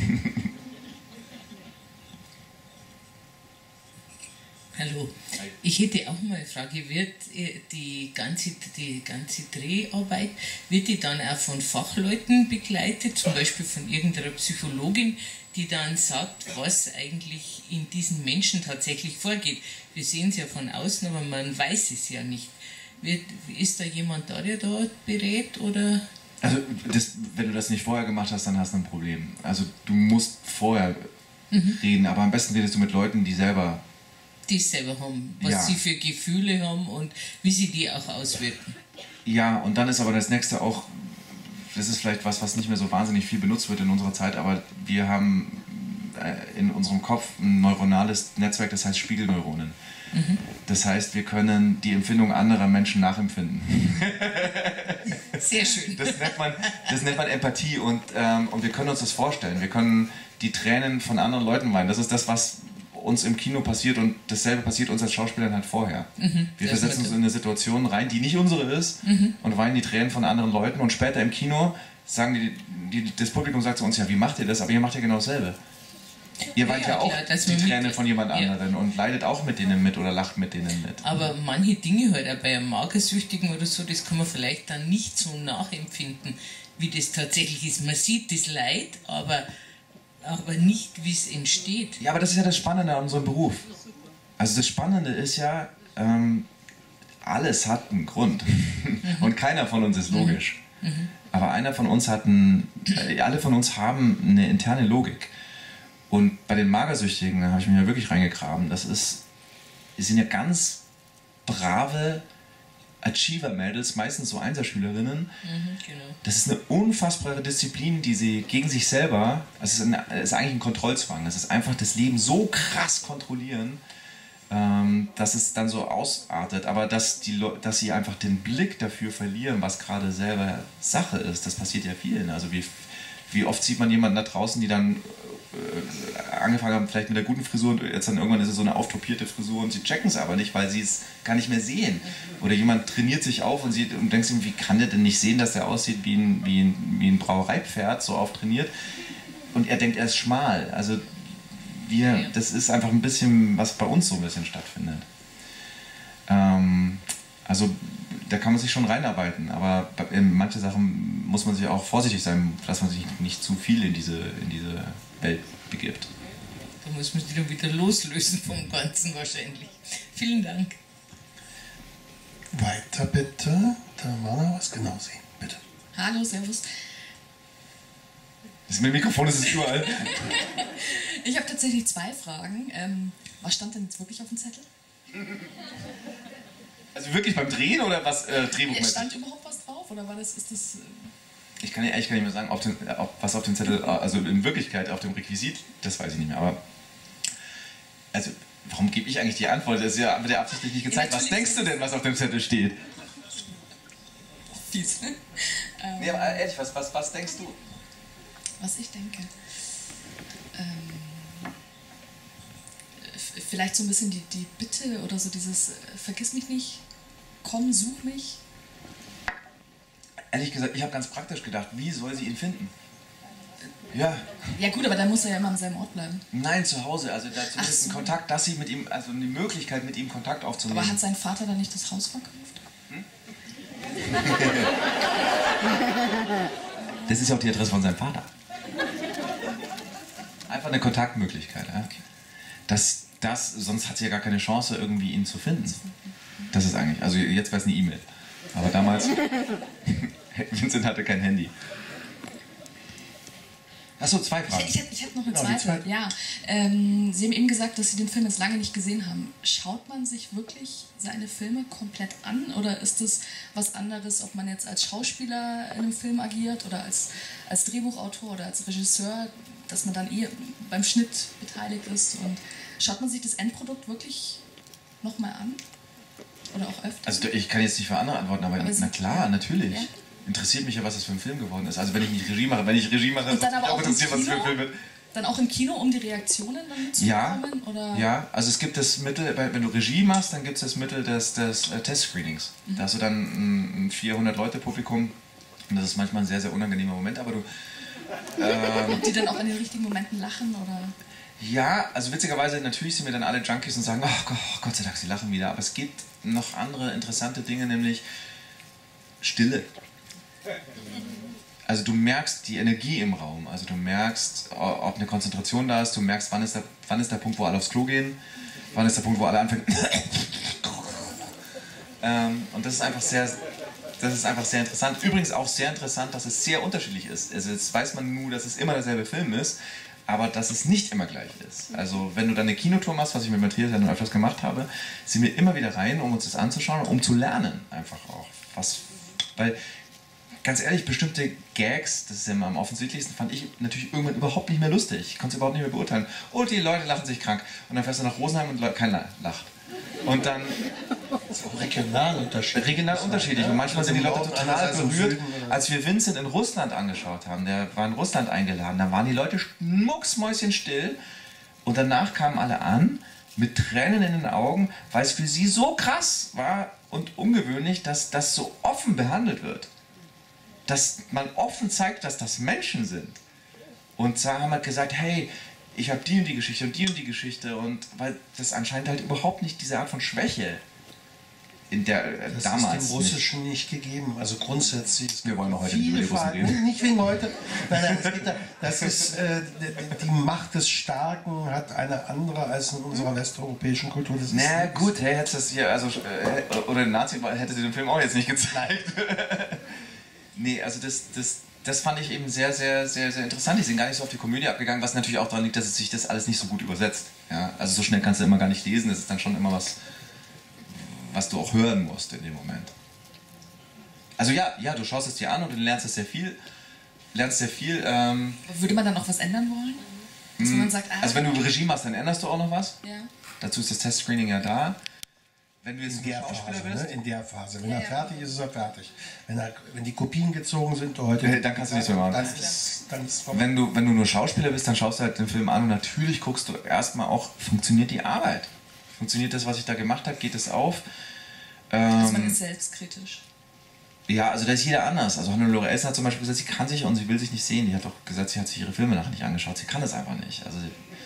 Speaker 6: Hallo, ich hätte auch mal eine Frage, wird die ganze Dreharbeit, wird die dann auch von Fachleuten begleitet, zum Beispiel von irgendeiner Psychologin, die dann sagt, was eigentlich in diesen Menschen tatsächlich vorgeht? Wir sehen es ja von außen, aber man weiß es ja nicht. Ist da jemand da, der da berät, oder?
Speaker 2: Also, wenn du das nicht vorher gemacht hast, dann hast du ein Problem. Also, du musst vorher reden, aber am besten redest du mit Leuten, die selber
Speaker 6: haben, was sie für Gefühle haben und wie sie die auch auswirken.
Speaker 2: Ja, und dann ist aber das nächste auch, das ist vielleicht was nicht mehr so wahnsinnig viel benutzt wird in unserer Zeit, aber wir haben in unserem Kopf ein neuronales Netzwerk, das heißt Spiegelneuronen. Das heißt, wir können die Empfindung anderer Menschen nachempfinden.
Speaker 6: Sehr schön.
Speaker 2: Das nennt man Empathie und wir können uns das vorstellen. Wir können die Tränen von anderen Leuten weinen. Das ist das, was uns im Kino passiert und dasselbe passiert uns als Schauspielern halt vorher. Wir versetzen uns in eine Situation rein, die nicht unsere ist und weinen die Tränen von anderen Leuten und später im Kino sagen das Publikum sagt zu uns, ja, wie macht ihr das? Aber ihr macht ja genau dasselbe. Ihr weint ja auch die Träne von jemand anderen und leidet auch mit denen mit oder lacht mit denen mit.
Speaker 6: Aber manche Dinge halt auch bei einem Magersüchtigen oder so, das kann man vielleicht dann nicht so nachempfinden, wie das tatsächlich ist. Man sieht das Leid, aber nicht, wie es entsteht.
Speaker 2: Ja, aber das ist ja das Spannende an unserem Beruf. Also das Spannende ist ja, alles hat einen Grund. Und keiner von uns ist logisch. Aber alle von uns haben eine interne Logik. Und bei den Magersüchtigen, da habe ich mich ja wirklich reingegraben, die sind ja ganz brave Achiever-Mädels, meistens so Einserschülerinnen.
Speaker 6: Genau.
Speaker 2: Das ist eine unfassbare Disziplin, die sie gegen sich selber, es ist eigentlich ein Kontrollzwang, es ist einfach das Leben so krass kontrollieren, dass es dann so ausartet, aber dass sie einfach den Blick dafür verlieren, was gerade selber Sache ist, das passiert ja vielen. Also wie oft sieht man jemanden da draußen, die dann angefangen haben vielleicht mit der guten Frisur und jetzt dann irgendwann ist es so eine auftopierte Frisur und sie checken es aber nicht, weil sie es gar nicht mehr sehen. Oder jemand trainiert sich auf und denkt sich, wie kann der denn nicht sehen, dass der aussieht wie ein Brauereipferd, so auftrainiert. Und er denkt, er ist schmal. Also das ist einfach ein bisschen, was bei uns so ein bisschen stattfindet. Also da kann man sich schon reinarbeiten, aber in manche Sachen muss man sich auch vorsichtig sein, dass man sich nicht zu viel in diese Welt begibt.
Speaker 6: Da muss man sich dann wieder loslösen vom Ganzen wahrscheinlich. Vielen Dank.
Speaker 1: Weiter bitte. Da war noch was. Genau, Sie, bitte.
Speaker 7: Hallo, servus.
Speaker 2: Das mit dem Mikrofon ist es überall.
Speaker 7: Ich habe tatsächlich 2 Fragen. Was stand denn jetzt wirklich auf dem Zettel?
Speaker 2: Also wirklich beim Drehen oder was Drehbuchmäßig?
Speaker 7: Stand überhaupt was drauf oder war das, ist das...
Speaker 2: Ich kann ja ehrlich gar nicht mehr sagen, was auf dem Zettel, also in Wirklichkeit auf dem Requisit, das weiß ich nicht mehr, aber also warum gebe ich eigentlich die Antwort? Das ist ja mit der absichtlich nicht gezeigt. Was denkst du denn, was auf dem Zettel steht?
Speaker 7: Fies.
Speaker 2: Nee, aber ehrlich, was denkst du?
Speaker 7: Was ich denke? Vielleicht so ein bisschen die Bitte oder so dieses vergiss mich nicht, komm, such mich.
Speaker 2: Ehrlich gesagt, ich habe ganz praktisch gedacht, wie soll sie ihn finden? Ja.
Speaker 7: Ja gut, aber dann muss er ja immer am selben Ort bleiben.
Speaker 2: Nein, zu Hause. Also da zumindest ein Kontakt, dass sie mit ihm, also eine Möglichkeit mit ihm Kontakt aufzunehmen.
Speaker 7: Aber hat sein Vater dann nicht das Haus verkauft?
Speaker 2: Das ist ja auch die Adresse von seinem Vater. Einfach eine Kontaktmöglichkeit. Ja? Sonst hat sie ja gar keine Chance, irgendwie ihn zu finden. Das ist eigentlich, also jetzt wäre es eine E-Mail. Aber damals, Vincent hatte kein Handy. Achso, 2 Fragen.
Speaker 7: Ich hätte noch eine zweite. Ja, Sie haben eben gesagt, dass Sie den Film jetzt lange nicht gesehen haben. Schaut man sich wirklich seine Filme komplett an oder ist es was anderes, ob man jetzt als Schauspieler in einem Film agiert oder als Drehbuchautor oder als Regisseur, dass man dann eher beim Schnitt beteiligt ist und schaut man sich das Endprodukt wirklich nochmal an? Oder auch öfter?
Speaker 2: Also ich kann jetzt nicht für andere antworten, aber na klar, natürlich. Ja? Interessiert mich ja, was das für ein Film geworden ist. Also wenn ich nicht Regie mache,
Speaker 7: und dann aber auch interessiert, was für ein Film
Speaker 2: wird.
Speaker 7: Dann auch im Kino, um die Reaktionen dann mitzubekommen? Oder?
Speaker 2: Ja, also es gibt das Mittel, wenn du Regie machst, dann gibt es das Mittel des Testscreenings. Da hast du dann ein 400-Leute-Publikum und das ist manchmal ein sehr, sehr unangenehmer Moment, aber du...
Speaker 7: Ob die dann auch in den richtigen Momenten lachen, oder...
Speaker 2: Ja, also witzigerweise, natürlich sind wir dann alle Junkies und sagen, oh Gott sei Dank, sie lachen wieder. Aber es gibt noch andere interessante Dinge, nämlich Stille. Also du merkst die Energie im Raum, also du merkst, ob eine Konzentration da ist, du merkst, wann ist der Punkt, wo alle aufs Klo gehen, wann ist der Punkt, wo alle anfangen. Und das ist einfach sehr interessant. Übrigens auch sehr interessant, dass es sehr unterschiedlich ist. Also jetzt weiß man nur, dass es immer derselbe Film ist, aber dass es nicht immer gleich ist. Also wenn du dann eine Kinotour machst, was ich mit Matthias ja nun öfters gemacht habe, sind wir immer wieder rein, um uns das anzuschauen, um zu lernen einfach auch. Weil, ganz ehrlich, bestimmte Gags, das ist ja immer am offensichtlichsten, fand ich natürlich irgendwann überhaupt nicht mehr lustig. Ich konnte es überhaupt nicht mehr beurteilen. Und die Leute lachen sich krank. Und dann fährst du nach Rosenheim und keiner lacht. Und dann...
Speaker 1: Regional unterschiedlich.
Speaker 2: Und manchmal sind die Leute total berührt. Als wir Vincent in Russland angeschaut haben, der war in Russland eingeladen, da waren die Leute mucksmäuschenstill. Und danach kamen alle an, mit Tränen in den Augen, weil es für sie so krass war und ungewöhnlich, dass das so offen behandelt wird. Dass man offen zeigt, dass das Menschen sind. Und Sarah haben halt gesagt, hey, ich habe die und die Geschichte und die Geschichte. Und weil das anscheinend halt überhaupt nicht diese Art von Schwäche in der
Speaker 1: das
Speaker 2: damals
Speaker 1: ist dem Russischen nicht gegeben. Also grundsätzlich.
Speaker 2: Wir wollen noch heute über die Russen reden.
Speaker 1: Nicht wegen heute. Nein, das ist die Macht des Starken hat eine andere als in unserer westeuropäischen Kultur. Das
Speaker 2: na gut, hey, hätte das hier, also oder den Nazi hätte sie den Film auch jetzt nicht gezeigt. Nee, also das fand ich eben sehr, sehr, sehr, sehr interessant. Die sind gar nicht so auf die Komödie abgegangen, was natürlich auch daran liegt, dass sich das alles nicht so gut übersetzt. Ja? Also so schnell kannst du immer gar nicht lesen, das ist dann schon immer was du auch hören musst in dem Moment. Also ja, du schaust es dir an und du lernst sehr viel.
Speaker 7: Würde man dann noch was ändern wollen? Dass man sagt,
Speaker 2: also wenn du Regie machst, dann änderst du auch noch was.
Speaker 7: Ja.
Speaker 2: Dazu ist das Testscreening ja da. Wenn du jetzt
Speaker 1: in der Phase, ne? In der Phase. Wenn er fertig ist, ist er fertig. Wenn die Kopien gezogen sind heute,
Speaker 2: dann kannst du nichts mehr machen.
Speaker 1: Dann ist
Speaker 2: wenn du nur Schauspieler bist, dann schaust du halt den Film an und natürlich guckst du erstmal auch, funktioniert die Arbeit? Funktioniert das, was ich da gemacht habe? Geht es auf?
Speaker 7: Also man ist selbstkritisch.
Speaker 2: Ja, also da ist jeder anders. Also Hannelore Elsner hat zum Beispiel gesagt, sie kann sich und sie will sich nicht sehen. Die hat doch gesagt, sie hat sich ihre Filme nachher nicht angeschaut. Sie kann das einfach nicht. Also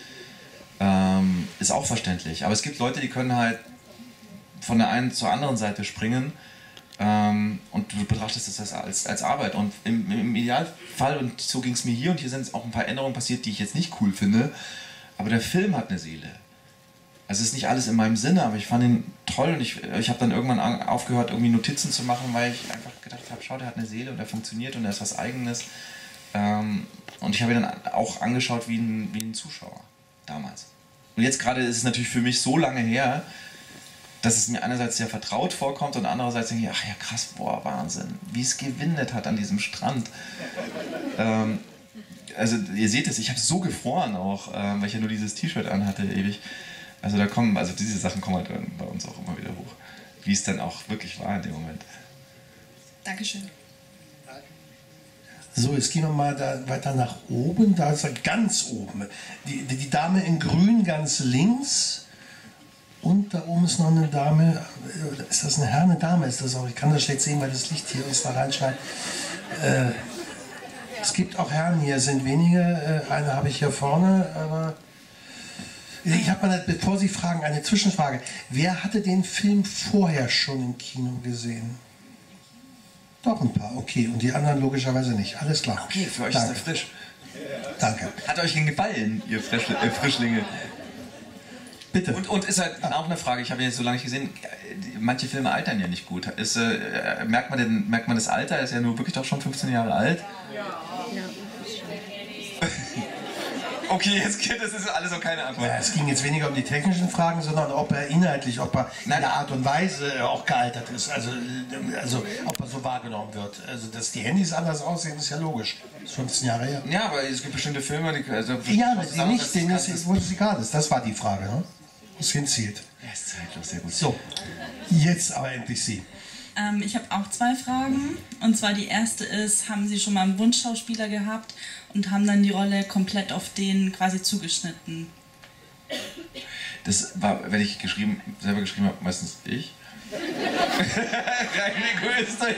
Speaker 2: ist auch verständlich. Aber es gibt Leute, die können halt von der einen zur anderen Seite springen und du betrachtest das als Arbeit. Und im Idealfall, und so ging es mir hier, und hier sind auch ein paar Änderungen passiert, die ich jetzt nicht cool finde, aber der Film hat eine Seele. Also es ist nicht alles in meinem Sinne, aber ich fand ihn toll, und ich habe dann irgendwann aufgehört, irgendwie Notizen zu machen, weil ich einfach gedacht habe, schau, der hat eine Seele und der funktioniert und der ist was Eigenes. Und ich habe ihn dann auch angeschaut wie ein Zuschauer damals. Und jetzt gerade ist es natürlich für mich so lange her, dass es mir einerseits sehr vertraut vorkommt und andererseits denke ich, ach ja krass, boah, Wahnsinn, wie es gewindet hat an diesem Strand. Also ihr seht es, ich habe so gefroren auch, weil ich ja nur dieses T-Shirt anhatte ewig. Also diese Sachen kommen halt bei uns auch immer wieder hoch. Wie es dann auch wirklich war in dem Moment.
Speaker 7: Dankeschön.
Speaker 1: So, jetzt gehen wir mal da weiter nach oben. Da ist er ganz oben. Die Dame in grün ganz links. Und da oben ist noch eine Dame. Ist das ein Herr, eine Dame? Ist das auch? Ich kann das schlecht sehen, weil das Licht hier uns da reinscheint. Es gibt auch Herren hier, sind wenige. Eine habe ich hier vorne, aber... Ich habe mal, bevor Sie fragen, eine Zwischenfrage. Wer hatte den Film vorher schon im Kino gesehen? Doch ein paar, okay. Und die anderen logischerweise nicht. Alles klar.
Speaker 2: Okay, für euch ist er frisch.
Speaker 1: Danke.
Speaker 2: Hat euch denn gefallen, ihr Frischlinge?
Speaker 1: Bitte.
Speaker 2: Und ist halt auch eine Frage, ich habe jetzt so lange nicht gesehen, manche Filme altern ja nicht gut. Merkt man das Alter? Er ist ja nur wirklich doch schon 15 Jahre alt. Ja. Okay, das ist alles auch keine Antwort.
Speaker 1: Ja, es ging jetzt weniger um die technischen Fragen, sondern ob er inhaltlich, ob er in der Art und Weise auch gealtert ist. Also ob er so wahrgenommen wird. Also, dass die Handys anders aussehen, ist ja logisch. Das ist 15 Jahre her.
Speaker 2: Ja, aber es gibt bestimmte Filme, die...
Speaker 1: Ja, die nicht, denen ist, wo es egal ist. Das war die Frage, ne? Wo es hinzielt.
Speaker 2: Ja, ist zeitlos, sehr gut.
Speaker 1: So, jetzt aber endlich Sie.
Speaker 8: Ich habe auch 2 Fragen. Und zwar die erste ist, haben Sie schon mal einen Wunschschauspieler gehabt und haben dann die Rolle komplett auf den quasi zugeschnitten?
Speaker 2: Das war, wenn ich selber geschrieben habe, meistens ich. Rein egoistisch.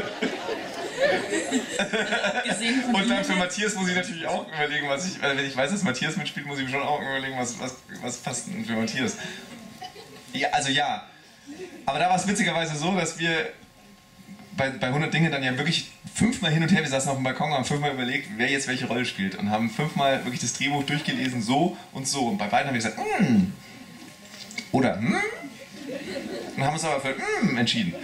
Speaker 2: Und dann für Matthias muss ich natürlich auch überlegen, wenn ich weiß, dass Matthias mitspielt, muss ich mir schon auch überlegen, was passt denn für Matthias. Ja, also ja. Aber da war es witzigerweise so, dass wir bei 100 Dinge dann ja wirklich 5-mal hin und her, wir saßen auf dem Balkon und haben 5-mal überlegt, wer jetzt welche Rolle spielt und haben 5-mal wirklich das Drehbuch durchgelesen, so und so. Und bei beiden haben wir gesagt, oder und haben uns aber für entschieden.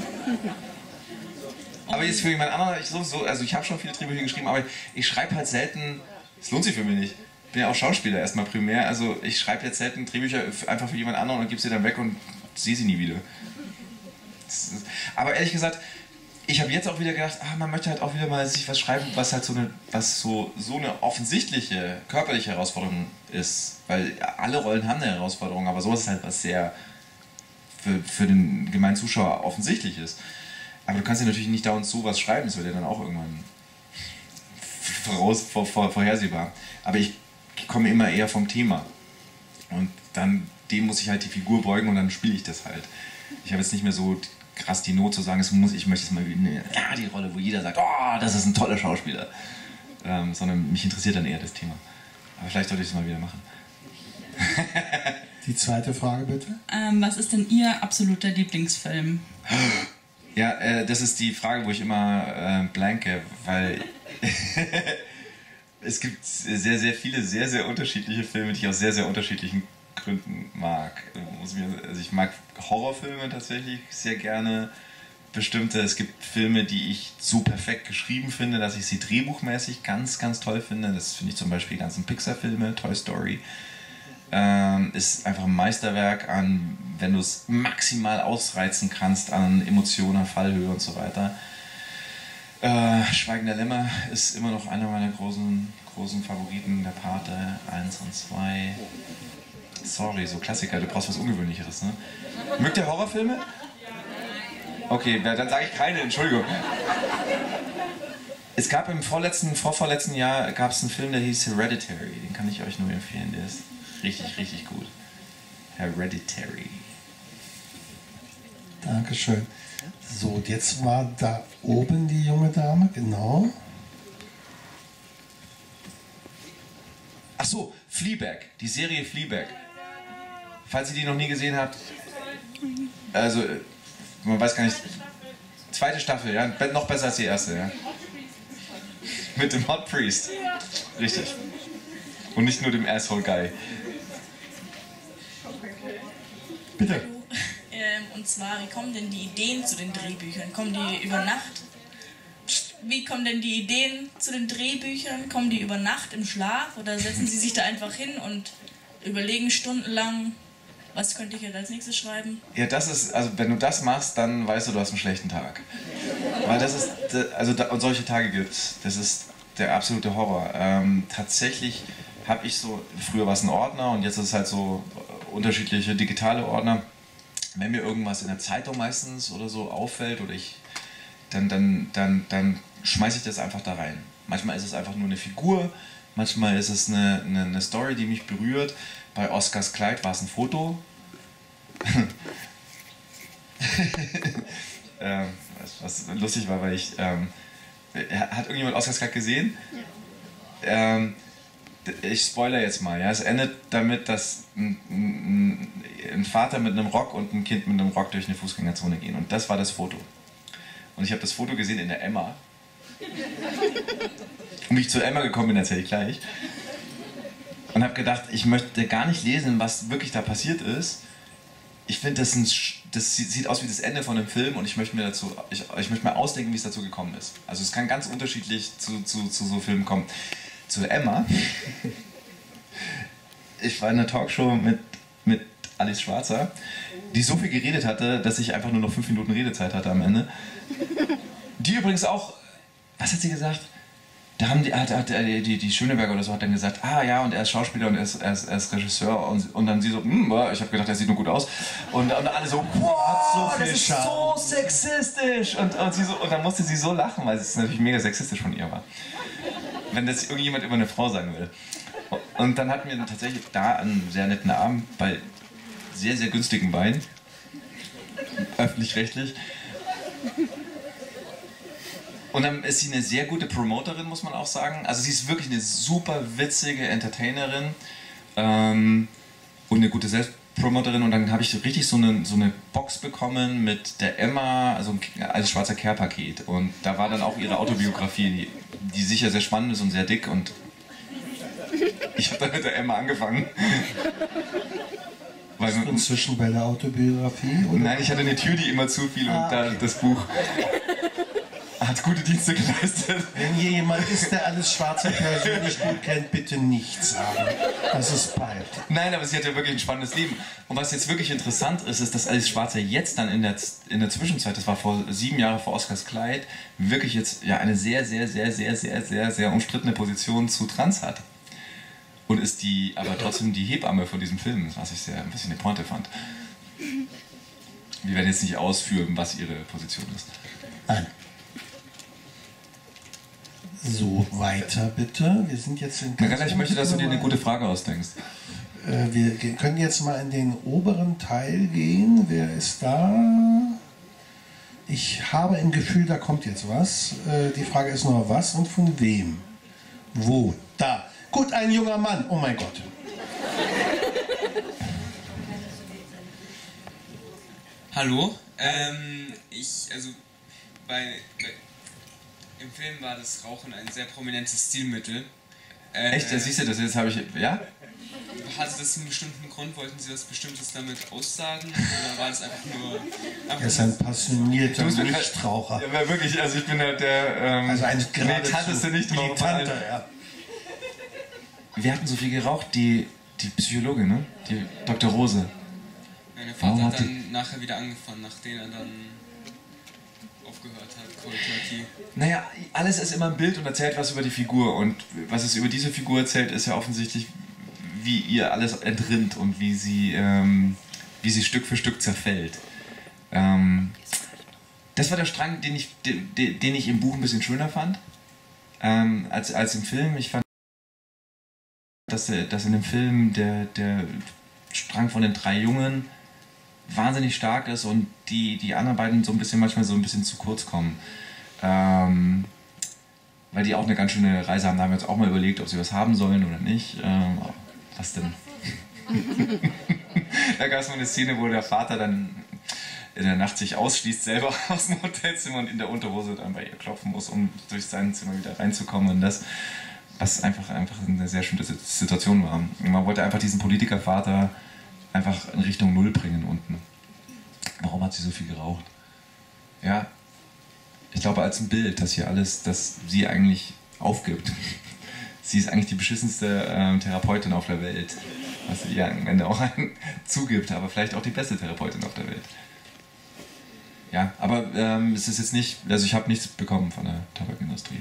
Speaker 2: Aber jetzt für jemand anderen, also ich habe schon viele Drehbücher geschrieben, aber ich schreibe halt selten, es lohnt sich für mich nicht. Ich bin ja auch Schauspieler erstmal primär, also ich schreibe jetzt selten Drehbücher einfach für jemand anderen und gebe sie dann weg und sehe sie nie wieder. Aber ehrlich gesagt, ich habe jetzt auch wieder gedacht, man möchte halt auch wieder mal sich was schreiben, was halt so eine offensichtliche körperliche Herausforderung ist. Weil alle Rollen haben eine Herausforderung, aber sowas ist halt was sehr für den gemeinen Zuschauer offensichtlich ist. Aber du kannst ja natürlich nicht dauernd so was schreiben, das wird ja dann auch irgendwann vorhersehbar. Aber ich komme immer eher vom Thema. Und dann dem muss ich halt die Figur beugen und dann spiele ich das halt. Ich habe jetzt nicht mehr so krass die Not zu sagen, ich möchte es mal die Rolle, wo jeder sagt, oh, das ist ein toller Schauspieler. Sondern mich interessiert dann eher das Thema. Aber vielleicht sollte ich es mal wieder machen.
Speaker 1: Die zweite Frage bitte.
Speaker 8: Was ist denn Ihr absoluter Lieblingsfilm?
Speaker 2: Ja, das ist die Frage, wo ich immer blanke, weil es gibt sehr, sehr viele, sehr, sehr unterschiedliche Filme, die ich aus sehr, sehr unterschiedlichen Gründen mag. Also ich mag Horrorfilme tatsächlich sehr gerne. Es gibt Filme, die ich so perfekt geschrieben finde, dass ich sie drehbuchmäßig ganz, ganz toll finde. Das finde ich zum Beispiel die ganzen Pixar-Filme, Toy Story. Ist einfach ein Meisterwerk an, wenn du es maximal ausreizen kannst an Emotionen, Fallhöhe und so weiter. Schweigen der Lämmer ist immer noch einer meiner großen Favoriten, der Pate 1 und 2. Sorry, so Klassiker, du brauchst was Ungewöhnlicheres, ne? Mögt ihr Horrorfilme? Okay, dann sage ich keine, Entschuldigung. Es gab im vorvorletzten Jahr gab es einen Film, der hieß Hereditary. Den kann ich euch nur empfehlen, der ist richtig, richtig gut. Hereditary.
Speaker 1: Dankeschön. So, und jetzt war da oben die junge Dame, genau.
Speaker 2: Ach so, Fleabag, die Serie Fleabag. Falls ihr die noch nie gesehen habt, also man weiß gar nicht, Zweite Staffel, ja, noch besser als die erste, ja. Mit dem Hot Priest. Richtig. Und nicht nur dem Asshole Guy.
Speaker 1: Bitte.
Speaker 8: Und zwar, wie kommen denn die Ideen zu den Drehbüchern? Kommen die über Nacht? Wie kommen denn die Ideen zu den Drehbüchern? Kommen die über Nacht im Schlaf oder setzen Sie sich da einfach hin und überlegen stundenlang, was könnte ich jetzt als nächstes schreiben?
Speaker 2: Ja, das ist, also wenn du das machst, dann weißt du hast einen schlechten Tag. Weil das ist, und solche Tage gibt's. Das ist der absolute Horror. Tatsächlich habe ich so, früher war es ein Ordner und jetzt ist es halt so unterschiedliche digitale Ordner. Wenn mir irgendwas in der Zeitung meistens oder so auffällt oder dann schmeiße ich das einfach da rein. Manchmal ist es einfach nur eine Figur, manchmal ist es eine Story, die mich berührt. Bei Oscars Kleid war es ein Foto. Was lustig war, weil hat irgendjemand Oscars Kleid gesehen? Ja. Ich spoilere jetzt mal. Ja? Es endet damit, dass ein Vater mit einem Rock und ein Kind mit einem Rock durch eine Fußgängerzone gehen. Und das war das Foto. Und ich habe das Foto gesehen in der Emma. Und wie ich zu Emma gekommen bin, erzähle ich gleich. Und habe gedacht, ich möchte gar nicht lesen, was wirklich da passiert ist. Ich finde, das sieht aus wie das Ende von einem Film und ich möchte mir ausdenken, wie es dazu gekommen ist. Also es kann ganz unterschiedlich zu so Filmen kommen. Zu Emma. Ich war in einer Talkshow mit Alice Schwarzer, die so viel geredet hatte, dass ich einfach nur noch 5 Minuten Redezeit hatte am Ende. Die übrigens auch, was hat sie gesagt? Da haben die Schöneberger oder so hat dann gesagt, ah ja, und er ist Schauspieler und er ist Regisseur und dann sie so, ich habe gedacht, er sieht nur gut aus und alle so, wow, das ist so sexistisch und dann musste sie so lachen, weil es natürlich mega sexistisch von ihr war. Wenn das irgendjemand über eine Frau sagen will. Und dann hatten wir tatsächlich da einen sehr netten Abend bei sehr, sehr günstigen Wein. Öffentlich-rechtlich. Und dann ist sie eine sehr gute Promoterin, muss man auch sagen. Also sie ist wirklich eine super witzige Entertainerin und eine gute Selbstpromoterin. Und dann habe ich richtig so eine Box bekommen mit der Emma, also ein altes schwarzer Care-Paket. Und da war dann auch ihre Autobiografie, die sicher sehr spannend ist und sehr dick. Und ich habe dann mit der Emma angefangen.
Speaker 1: Bist du inzwischen bei der Autobiografie? Oder?
Speaker 2: Nein, ich hatte eine Tür, die immer zufiel und da das Buch hat gute Dienste geleistet.
Speaker 1: Wenn hier jemand ist, der alles Schwarze persönlich gut kennt, bitte nichts sagen. Das ist bald.
Speaker 2: Nein, aber sie hat ja wirklich ein spannendes Leben. Und was jetzt wirklich interessant ist, ist, dass Alice Schwarzer jetzt dann in der Zwischenzeit, das war 7 Jahre vor Oscars Kleid, wirklich jetzt ja eine sehr, sehr, sehr, sehr, sehr, sehr, sehr umstrittene Position zu Trans hat. Und ist aber trotzdem die Hebamme von diesem Film, was ich eine Pointe fand. Wir werden jetzt nicht ausführen, was ihre Position ist.
Speaker 1: Nein. So, weiter bitte. Wir sind jetzt in...
Speaker 2: Marella, ich möchte, dass du dir eine gute Frage ausdenkst.
Speaker 1: Wir können jetzt mal in den oberen Teil gehen. Wer ist da? Ich habe im Gefühl, da kommt jetzt was. Die Frage ist nur, was und von wem? Wo? Da. Gut, ein junger Mann. Oh mein Gott.
Speaker 9: Hallo. Im Film war das Rauchen ein sehr prominentes Stilmittel.
Speaker 2: Echt? Siehst du das? Jetzt habe ich... Ja?
Speaker 9: Hatte das einen bestimmten Grund? Wollten Sie was Bestimmtes damit aussagen? Oder war das einfach nur...
Speaker 1: Er ist ein passionierter Nichtraucher.
Speaker 2: Ja, wirklich, also ich bin ja der...
Speaker 1: also ein
Speaker 2: militanteste Nichtraucher.
Speaker 1: Ja.
Speaker 2: Wir hatten so viel geraucht, die Psychologin, ne? Die Dr. Rose.
Speaker 9: Mein Vater hat dann nachher wieder angefangen, nachdem er dann aufgehört hat, Cold Turkey.
Speaker 2: Naja, alles ist immer ein Bild und erzählt was über die Figur. Und was es über diese Figur erzählt, ist ja offensichtlich, wie ihr alles entrinnt und wie sie Stück für Stück zerfällt. Das war der Strang, den ich im Buch ein bisschen schöner fand, als im Film. Ich fand, dass in dem Film der Strang von den 3 Jungen wahnsinnig stark ist und die anderen beiden manchmal so ein bisschen zu kurz kommen. Weil die auch eine ganz schöne Reise haben. Da haben wir jetzt auch mal überlegt, ob sie was haben sollen oder nicht. Was denn? Da gab es mal eine Szene, wo der Vater dann in der Nacht sich ausschließt, selber aus dem Hotelzimmer und in der Unterhose dann bei ihr klopfen muss, um durch sein Zimmer wieder reinzukommen. Und das, was einfach eine sehr schöne Situation war. Und man wollte einfach diesen Politikervater einfach in Richtung Null bringen unten. Warum hat sie so viel geraucht? Ja, ich glaube als ein Bild, dass hier alles, dass sie eigentlich aufgibt. Sie ist eigentlich die beschissenste Therapeutin auf der Welt. Was sie ja am Ende auch zugibt, aber vielleicht auch die beste Therapeutin auf der Welt. Ja, aber es ist jetzt nicht, also ich habe nichts bekommen von der Tabakindustrie.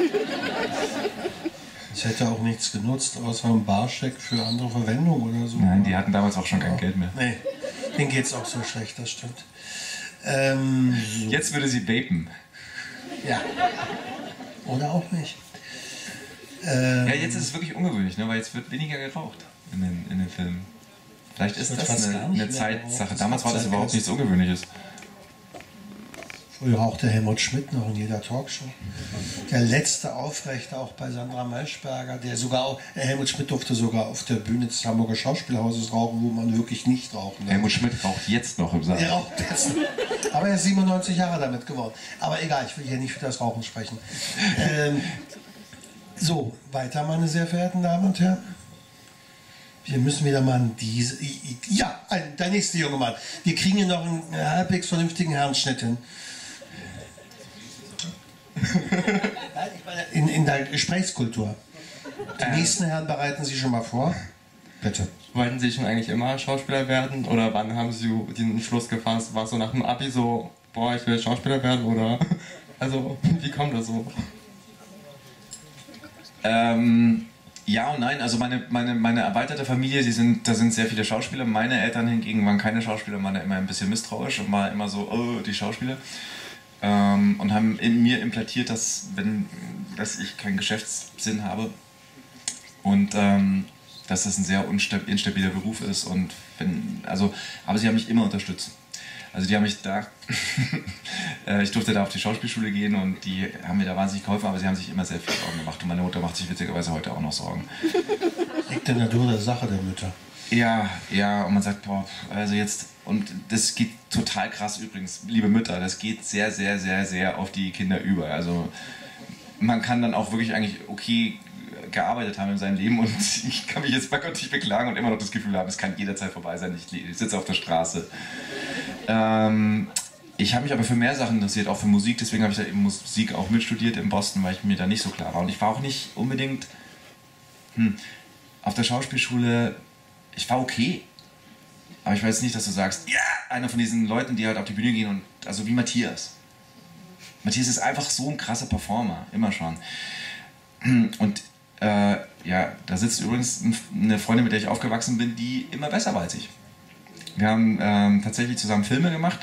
Speaker 1: Es hätte auch nichts genutzt, außer ein Barscheck für andere Verwendung oder so.
Speaker 2: Nein, die hatten damals auch schon kein Geld mehr. Nee,
Speaker 1: denen geht es auch so schlecht, das stimmt.
Speaker 2: So. Jetzt würde sie vapen.
Speaker 1: Ja. Oder auch nicht.
Speaker 2: Ja, jetzt ist es wirklich ungewöhnlich, ne? Weil jetzt wird weniger geraucht in den Filmen. Vielleicht ist das eine Zeitsache. Damals war das überhaupt nichts Ungewöhnliches.
Speaker 1: Früher rauchte Helmut Schmidt noch in jeder Talkshow. Der letzte Aufrechter auch bei Sandra Maischberger, der sogar auch, Helmut Schmidt durfte sogar auf der Bühne des Hamburger Schauspielhauses rauchen, wo man wirklich nicht rauchen darf.
Speaker 2: Helmut Schmidt raucht jetzt noch im Saal.
Speaker 1: Er raucht jetzt noch. Aber er ist 97 Jahre damit geworden. Aber egal, ich will hier nicht für das Rauchen sprechen. So, weiter, meine sehr verehrten Damen und Herren. Wir müssen wieder mal diese... Ja, der nächste junge Mann. Wir kriegen hier noch einen halbwegs vernünftigen Herrenschnitt hin. In der Gesprächskultur. Die nächsten Herren bereiten Sie schon mal vor. Bitte.
Speaker 10: Wollten Sie schon eigentlich immer Schauspieler werden? Oder wann haben Sie den Entschluss gefasst? War es so nach dem Abi so, boah, ich will Schauspieler werden? Oder, also, wie kommt das so?
Speaker 2: Ja und nein, also meine erweiterte Familie, da sind sehr viele Schauspieler. Meine Eltern hingegen waren keine Schauspieler, waren immer ein bisschen misstrauisch und waren immer so, oh, die Schauspieler. Und haben in mir implantiert, dass ich keinen Geschäftssinn habe und dass das ein sehr instabiler Beruf ist. Und aber sie haben mich immer unterstützt. Also die haben mich da, ich durfte da auf die Schauspielschule gehen und die haben mir da wahnsinnig geholfen, aber sie haben sich immer sehr viel Sorgen gemacht und meine Mutter macht sich witzigerweise heute auch noch Sorgen.
Speaker 1: Liegt in der Natur der Sache der Mütter.
Speaker 2: Ja, und man sagt, boah, also jetzt, und das geht total krass übrigens, liebe Mütter, das geht sehr, sehr, sehr, sehr auf die Kinder über. Also man kann dann auch wirklich eigentlich okay gearbeitet haben in seinem Leben und ich kann mich jetzt bei Gott nicht beklagen und immer noch das Gefühl haben, es kann jederzeit vorbei sein, ich sitze auf der Straße. Ich habe mich aber für mehr Sachen interessiert, auch für Musik, deswegen habe ich da eben Musik auch mitstudiert in Boston, weil ich mir da nicht so klar war. Und ich war auch nicht unbedingt auf der Schauspielschule, ich war okay. Aber ich weiß nicht, dass du sagst, ja, einer von diesen Leuten, die halt auf die Bühne gehen und, also wie Matthias. Matthias ist einfach so ein krasser Performer, immer schon. Und ja, da sitzt übrigens eine Freundin, mit der ich aufgewachsen bin, die immer besser war als ich. Wir haben tatsächlich zusammen Filme gemacht.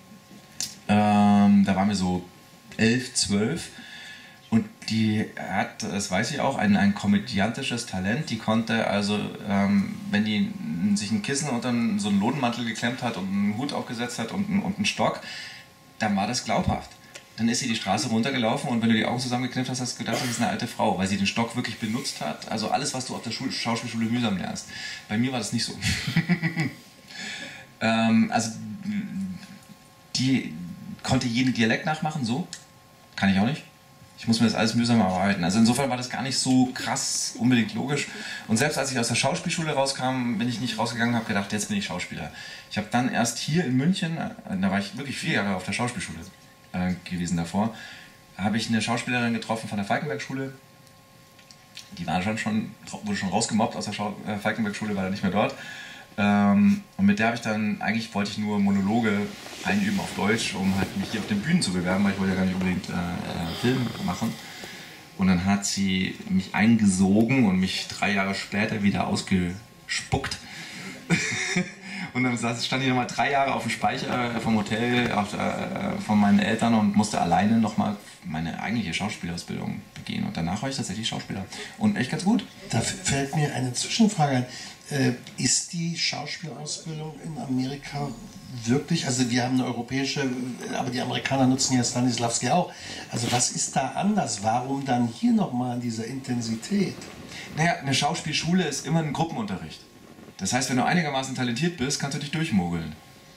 Speaker 2: Da waren wir so 11, 12. Und die hat, das weiß ich auch, ein komödiantisches Talent. Die konnte also, wenn die sich ein Kissen unter so einen Lodenmantel geklemmt hat und einen Hut aufgesetzt hat und einen Stock, dann war das glaubhaft. Dann ist sie die Straße runtergelaufen und wenn du die Augen zusammengeknippt hast, hast du gedacht, das ist eine alte Frau, weil sie den Stock wirklich benutzt hat. Also alles, was du auf der Schauspielschule mühsam lernst. Bei mir war das nicht so. Also die konnte jeden Dialekt nachmachen, so. Kann ich auch nicht. Ich muss mir das alles mühsam erarbeiten. Also insofern war das gar nicht so krass unbedingt logisch. Und selbst als ich aus der Schauspielschule rauskam, bin ich nicht rausgegangen und habe gedacht, jetzt bin ich Schauspieler. Ich habe dann erst hier in München, da war ich wirklich 4 Jahre auf der Schauspielschule gewesen davor, habe ich eine Schauspielerin getroffen von der Falkenberg-Schule. Die war wurde schon rausgemobbt aus der Falkenberg-Schule, war dann nicht mehr dort. Und mit der habe ich dann, eigentlich wollte ich nur Monologe einüben auf Deutsch, um halt mich hier auf den Bühnen zu bewerben, weil ich wollte ja gar nicht unbedingt Film machen. Und dann hat sie mich eingesogen und mich 3 Jahre später wieder ausgespuckt. Und dann stand ich nochmal 3 Jahre auf dem Speicher vom Hotel von meinen Eltern und musste alleine nochmal meine eigentliche Schauspielausbildung begehen. Und danach war ich tatsächlich Schauspieler. Und echt ganz gut.
Speaker 1: Da fällt mir eine Zwischenfrage ein. Ist die Schauspielausbildung in Amerika wirklich, also wir haben eine europäische, aber die Amerikaner nutzen ja Stanislavski auch. Also was ist da anders? Warum dann hier nochmal an dieser Intensität?
Speaker 2: Naja, eine Schauspielschule ist immer ein Gruppenunterricht. Das heißt, wenn du einigermaßen talentiert bist, kannst du dich durchmogeln.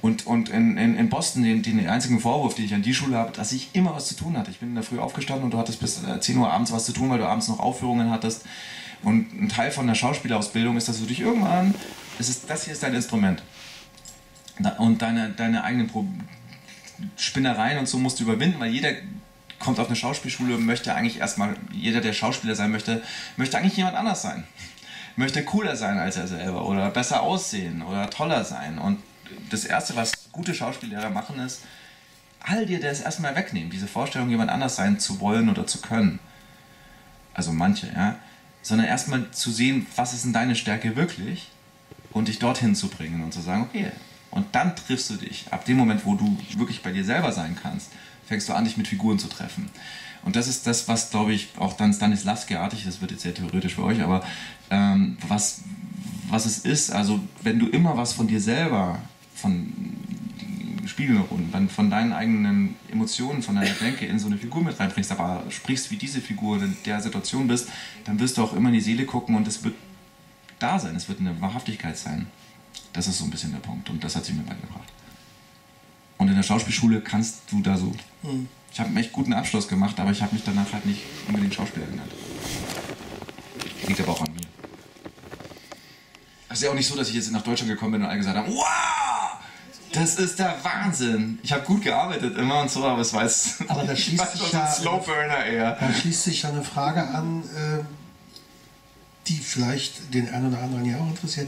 Speaker 2: Und in Boston, den einzigen Vorwurf, den ich an die Schule habe, dass ich immer was zu tun hatte. Ich bin in der Früh aufgestanden und du hattest bis 10 Uhr abends was zu tun, weil du abends noch Aufführungen hattest. Und ein Teil von der Schauspielausbildung ist, dass du dich irgendwann, das hier ist dein Instrument. Und deine eigenen Spinnereien und so musst du überwinden, weil jeder kommt auf eine Schauspielschule und möchte eigentlich erstmal, jeder, der Schauspieler sein möchte, möchte eigentlich jemand anders sein. Möchte cooler sein als er selber oder besser aussehen oder toller sein. Und das Erste, was gute Schauspiellehrer machen, ist, all dir das erstmal wegnehmen, diese Vorstellung, jemand anders sein zu wollen oder zu können. Also manche, ja. Sondern erstmal zu sehen, was ist denn deine Stärke wirklich und dich dorthin zu bringen und zu sagen, okay, und dann triffst du dich. Ab dem Moment, wo du wirklich bei dir selber sein kannst, fängst du an, dich mit Figuren zu treffen. Und das ist das, was, glaube ich, auch dann Stanislavski-artig, das wird jetzt sehr theoretisch für euch, aber was es ist, also wenn du immer was von dir selber, von Spiegelrunden, von deinen eigenen Emotionen, von deiner Denke in so eine Figur mit reinbringst, aber sprichst wie diese Figur in der Situation bist, dann wirst du auch immer in die Seele gucken und es wird da sein, es wird eine Wahrhaftigkeit sein. Das ist so ein bisschen der Punkt und das hat sie mir beigebracht. Und in der Schauspielschule kannst du da so... Ich habe einen echt guten Abschluss gemacht, aber ich habe mich danach halt nicht unbedingt Schauspieler genannt. Liegt aber auch an mir. Es ist ja auch nicht so, dass ich jetzt nach Deutschland gekommen bin und alle gesagt haben, wow, das ist der Wahnsinn. Ich habe gut gearbeitet immer und so, aber es war jetzt...
Speaker 1: Aber da schließt sich ja,
Speaker 2: Slowburner eher.
Speaker 1: Da schließt sich ja eine Frage an, die vielleicht den einen oder anderen ja auch interessiert.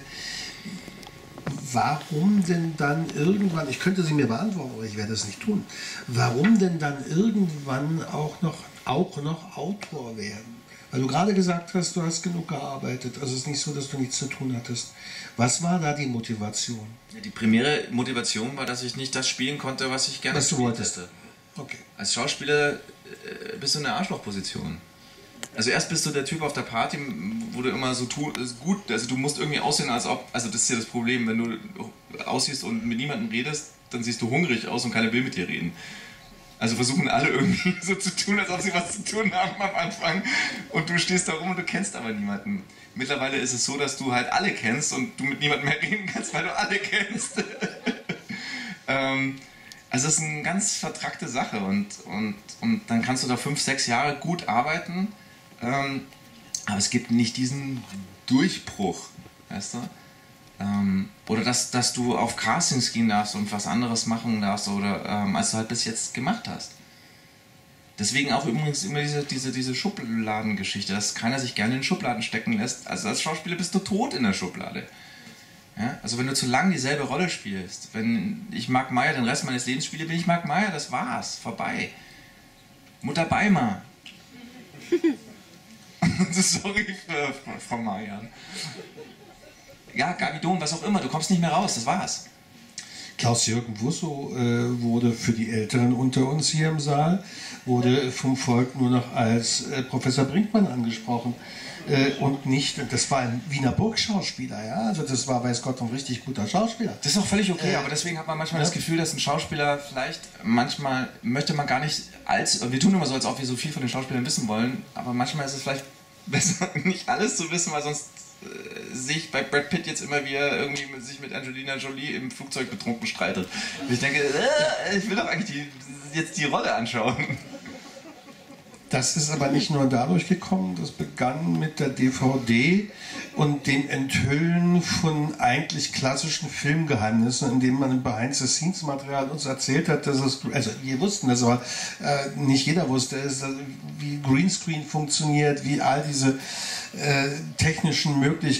Speaker 1: Warum denn dann irgendwann, ich könnte sie mir beantworten, aber ich werde es nicht tun, warum denn dann irgendwann auch noch Autor werden? Weil du gerade gesagt hast, du hast genug gearbeitet, also es ist nicht so, dass du nichts zu tun hattest. Was war da die Motivation?
Speaker 2: Ja, die primäre Motivation war, dass ich nicht das spielen konnte, was ich gerne gespielt hätte.
Speaker 1: Okay.
Speaker 2: Als Schauspieler bist du in einer Arschlochposition. Also erst bist du der Typ auf der Party, wo du immer so tust, gut, also du musst irgendwie aussehen, als ob, also das ist ja das Problem, wenn du aussiehst und mit niemandem redest, dann siehst du hungrig aus und keiner will mit dir reden. Also versuchen alle irgendwie so zu tun, als ob sie was zu tun haben am Anfang und du stehst da rum und du kennst aber niemanden. Mittlerweile ist es so, dass du halt alle kennst und du mit niemandem mehr reden kannst, weil du alle kennst. Also es ist eine ganz vertrackte Sache und dann kannst du da 5, 6 Jahre gut arbeiten, aber es gibt nicht diesen Durchbruch, weißt du? Oder dass du auf Castings gehen darfst und was anderes machen darfst, oder als du halt bis jetzt gemacht hast. Deswegen auch übrigens immer diese Schubladengeschichte, dass keiner sich gerne in Schubladen stecken lässt. Also als Schauspieler bist du tot in der Schublade. Ja? Also wenn du zu lang dieselbe Rolle spielst, wenn ich Mark Meyer den Rest meines Lebens spiele, bin ich Mark Meyer, das war's, vorbei. Mutter Beimer. Sorry für Frau Marian. Ja, Gabi Dom, was auch immer, du kommst nicht mehr raus, das war's.
Speaker 1: Klaus-Jürgen Wusso wurde für die Älteren unter uns hier im Saal, wurde vom Volk nur noch als Professor Brinkmann angesprochen und nicht, das war ein Wiener Burgschauspieler, ja, also das war, weiß Gott, ein richtig guter Schauspieler.
Speaker 2: Das ist auch völlig okay, aber deswegen hat man manchmal das Gefühl, dass ein Schauspieler vielleicht, manchmal möchte man gar nicht wir tun immer so, als ob wir so viel von den Schauspielern wissen wollen, aber manchmal ist es vielleicht besser, nicht alles zu wissen, weil sonst sehe ich bei Brad Pitt jetzt immer, wie er irgendwie sich mit Angelina Jolie im Flugzeug betrunken streitet. Und ich denke, ich will doch eigentlich jetzt die Rolle anschauen.
Speaker 1: Das ist aber nicht nur dadurch gekommen, das begann mit der DVD und dem Enthüllen von eigentlich klassischen Filmgeheimnissen, indem man im Behind-the-Scenes-Material uns erzählt hat, dass es, also wir wussten das, aber nicht jeder wusste es, wie Greenscreen funktioniert, wie all diese technischen Möglichkeiten.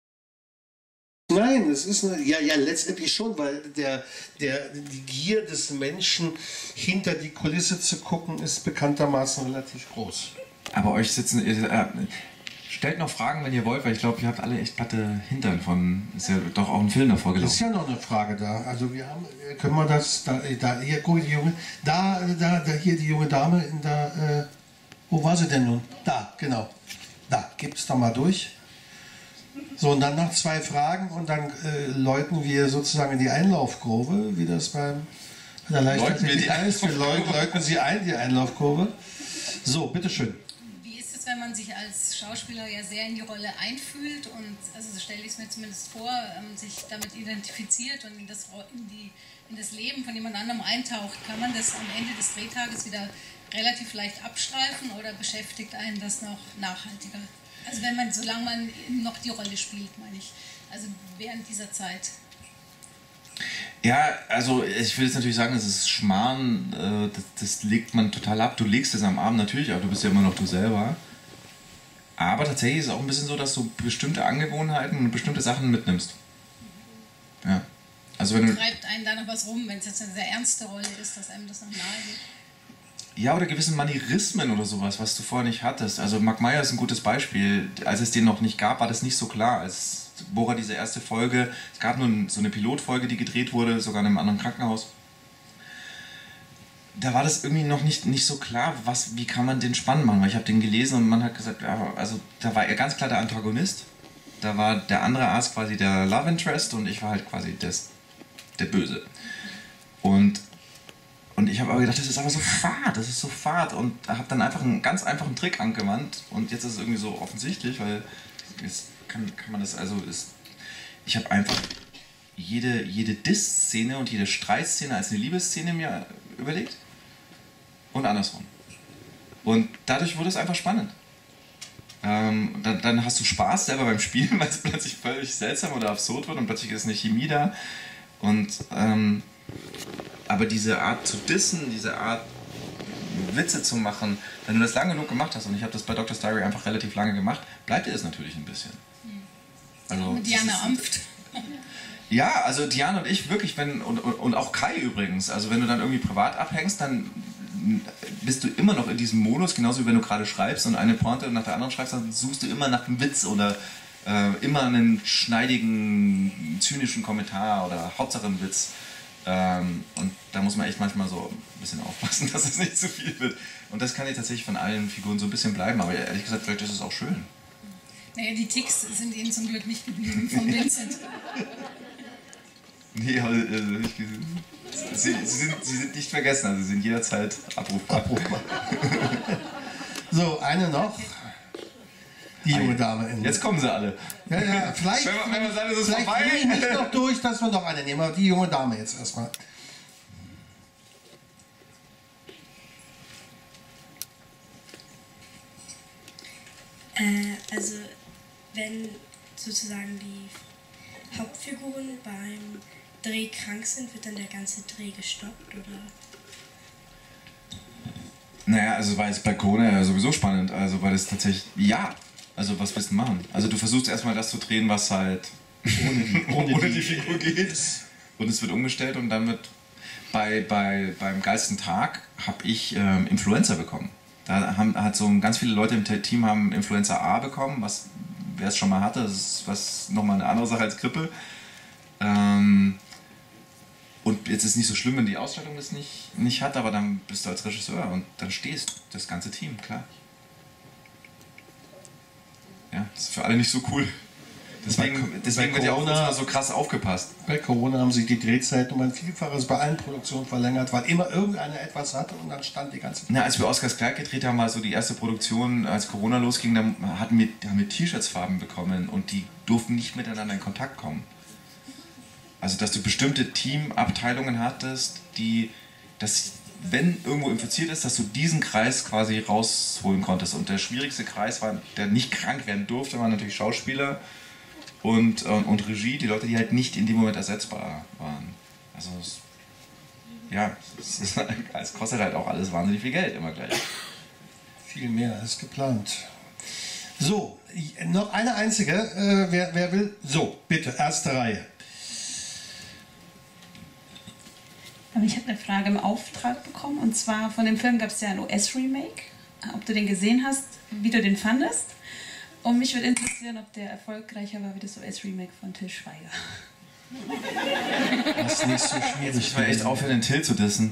Speaker 1: Nein, es ist ja letztendlich schon, weil die Gier des Menschen, hinter die Kulisse zu gucken, ist bekanntermaßen relativ groß.
Speaker 2: Aber euch sitzen, stellt noch Fragen, wenn ihr wollt, weil ich glaube, ihr habt alle echt platte Hintern von, ist ja doch auch ein Film davor gelaufen.
Speaker 1: Ist ja noch eine Frage da. Also wir haben, können wir das, hier, guck die Junge, hier die junge Dame in der, wo war sie denn nun? Da, genau. Da, gibt's da mal durch. So, und dann noch 2 Fragen und dann läuten wir sozusagen in die Einlaufkurve, wie das bei der Leichtathletik heißt. Wir läuten sie ein, die Einlaufkurve. So, bitteschön.
Speaker 5: Wie ist es, wenn man sich als Schauspieler ja sehr in die Rolle einfühlt und, also so stelle ich es mir zumindest vor, sich damit identifiziert und in die in das Leben von jemand anderem eintaucht, kann man das am Ende des Drehtages wieder relativ leicht abstreifen oder beschäftigt einen das noch nachhaltiger? Also solange man noch die Rolle spielt, meine ich. Also während dieser Zeit.
Speaker 2: Ja, also ich will jetzt natürlich sagen, das ist Schmarrn, das legt man total ab. Du legst es am Abend natürlich, aber du bist ja immer noch du selber. Aber tatsächlich ist es auch ein bisschen so, dass du bestimmte Angewohnheiten und bestimmte Sachen mitnimmst. Ja. Also wenn
Speaker 5: treibt einen da noch was rum, wenn es jetzt eine sehr ernste Rolle ist, dass einem das noch nahe geht?
Speaker 2: Ja, oder gewisse Manierismen oder sowas, was du vorher nicht hattest. Also Mark Meyer ist ein gutes Beispiel. Als es den noch nicht gab, war das nicht so klar. Als Bora diese erste Folge, es gab nur so eine Pilotfolge, die gedreht wurde, sogar in einem anderen Krankenhaus. Da war das irgendwie noch nicht so klar, wie kann man den spannend machen. Weil ich habe den gelesen und man hat gesagt, ja, also da war er ganz klar der Antagonist. Da war der andere Arzt quasi der Love Interest und ich war halt quasi der Böse. Und ich habe aber gedacht, das ist aber so fad, und habe dann einfach einen ganz einfachen Trick angewandt und jetzt ist es irgendwie so offensichtlich, weil jetzt kann man das, ich habe einfach jede Diss-Szene und jede Streitszene als eine Liebesszene mir überlegt und andersrum. Und dadurch wurde es einfach spannend. Dann hast du Spaß selber beim Spielen, weil es plötzlich völlig seltsam oder absurd wird und plötzlich ist eine Chemie da. Und aber diese Art zu dissen, diese Art Witze zu machen, wenn du das lange genug gemacht hast, und ich habe das bei Dr. Diary einfach relativ lange gemacht, bleibt dir das natürlich ein bisschen. Also,
Speaker 5: mit Diana Amft.
Speaker 2: Ja, also Diana und ich wirklich, und auch Kai übrigens, also wenn du dann irgendwie privat abhängst, dann bist du immer noch in diesem Modus, genauso wie wenn du gerade schreibst und eine Pointe nach der anderen schreibst, dann suchst du immer nach einem Witz oder immer einen schneidigen, zynischen Kommentar oder Hauptsache einen Witz. Und da muss man echt manchmal so ein bisschen aufpassen, dass es nicht zu viel wird. Und das kann ja tatsächlich von allen Figuren so ein bisschen bleiben, aber ehrlich gesagt, vielleicht ist es auch schön.
Speaker 5: Naja, die Ticks sind ihnen zum Glück nicht geblieben von Vincent.
Speaker 2: Nee, aber sie sind nicht vergessen, also sie sind jederzeit abrufbar.
Speaker 1: So, eine noch. Die junge Dame.
Speaker 2: Jetzt kommen sie alle.
Speaker 1: Ja, vielleicht
Speaker 2: wenn man sagt, es ist
Speaker 1: vielleicht
Speaker 2: vorbei.
Speaker 1: gehe ich mich noch durch, dass wir noch eine nehmen. Aber die junge Dame jetzt erstmal.
Speaker 11: Also, wenn sozusagen die Hauptfiguren beim Dreh krank sind, wird dann der ganze Dreh gestoppt, oder?
Speaker 2: Naja, also war jetzt bei Corona ja sowieso spannend, also weil es tatsächlich, ja, also was willst du machen? Also du versuchst erstmal das zu drehen, was halt ohne die Figur geht, und es wird umgestellt und dann wird beim geilsten Tag habe ich Influenza bekommen. Da hat so ganz viele Leute im Team haben Influenza A bekommen, wer es schon mal hatte, das ist nochmal eine andere Sache als Grippe. Und jetzt ist es nicht so schlimm, wenn die Ausstattung das nicht hat, aber dann bist du als Regisseur und dann stehst das ganze Team, klar. Ja, das ist für alle nicht so cool. Deswegen wird ja auch immer so krass aufgepasst.
Speaker 1: Bei Corona haben sich die Drehzeiten um ein Vielfaches bei allen Produktionen verlängert, weil immer irgendeiner etwas hatte und dann stand die ganze Zeit.
Speaker 2: Na, als wir Oscars Kleid gedreht haben, war so die erste Produktion, als Corona losging, dann haben wir T-Shirts-Farben bekommen und die durften nicht miteinander in Kontakt kommen. Also, dass du bestimmte Teamabteilungen hattest, dass wenn irgendwo infiziert ist, dass du diesen Kreis quasi rausholen konntest. Und der schwierigste Kreis, der nicht krank werden durfte, waren natürlich Schauspieler und Regie, die Leute, die halt nicht in dem Moment ersetzbar waren. Also es kostet halt auch alles wahnsinnig viel Geld, immer gleich.
Speaker 1: Viel mehr als geplant. So, noch eine einzige, wer will? So, bitte, erste Reihe.
Speaker 12: Ich habe eine Frage im Auftrag bekommen, und zwar von dem Film gab es ja ein US-Remake. Ob du den gesehen hast, wie du den fandest. Und mich würde interessieren, ob der erfolgreicher war wie das US-Remake von Til Schweiger.
Speaker 1: Das ist nicht so schwierig.
Speaker 2: Ich war echt aufhören, den Till zu dissen.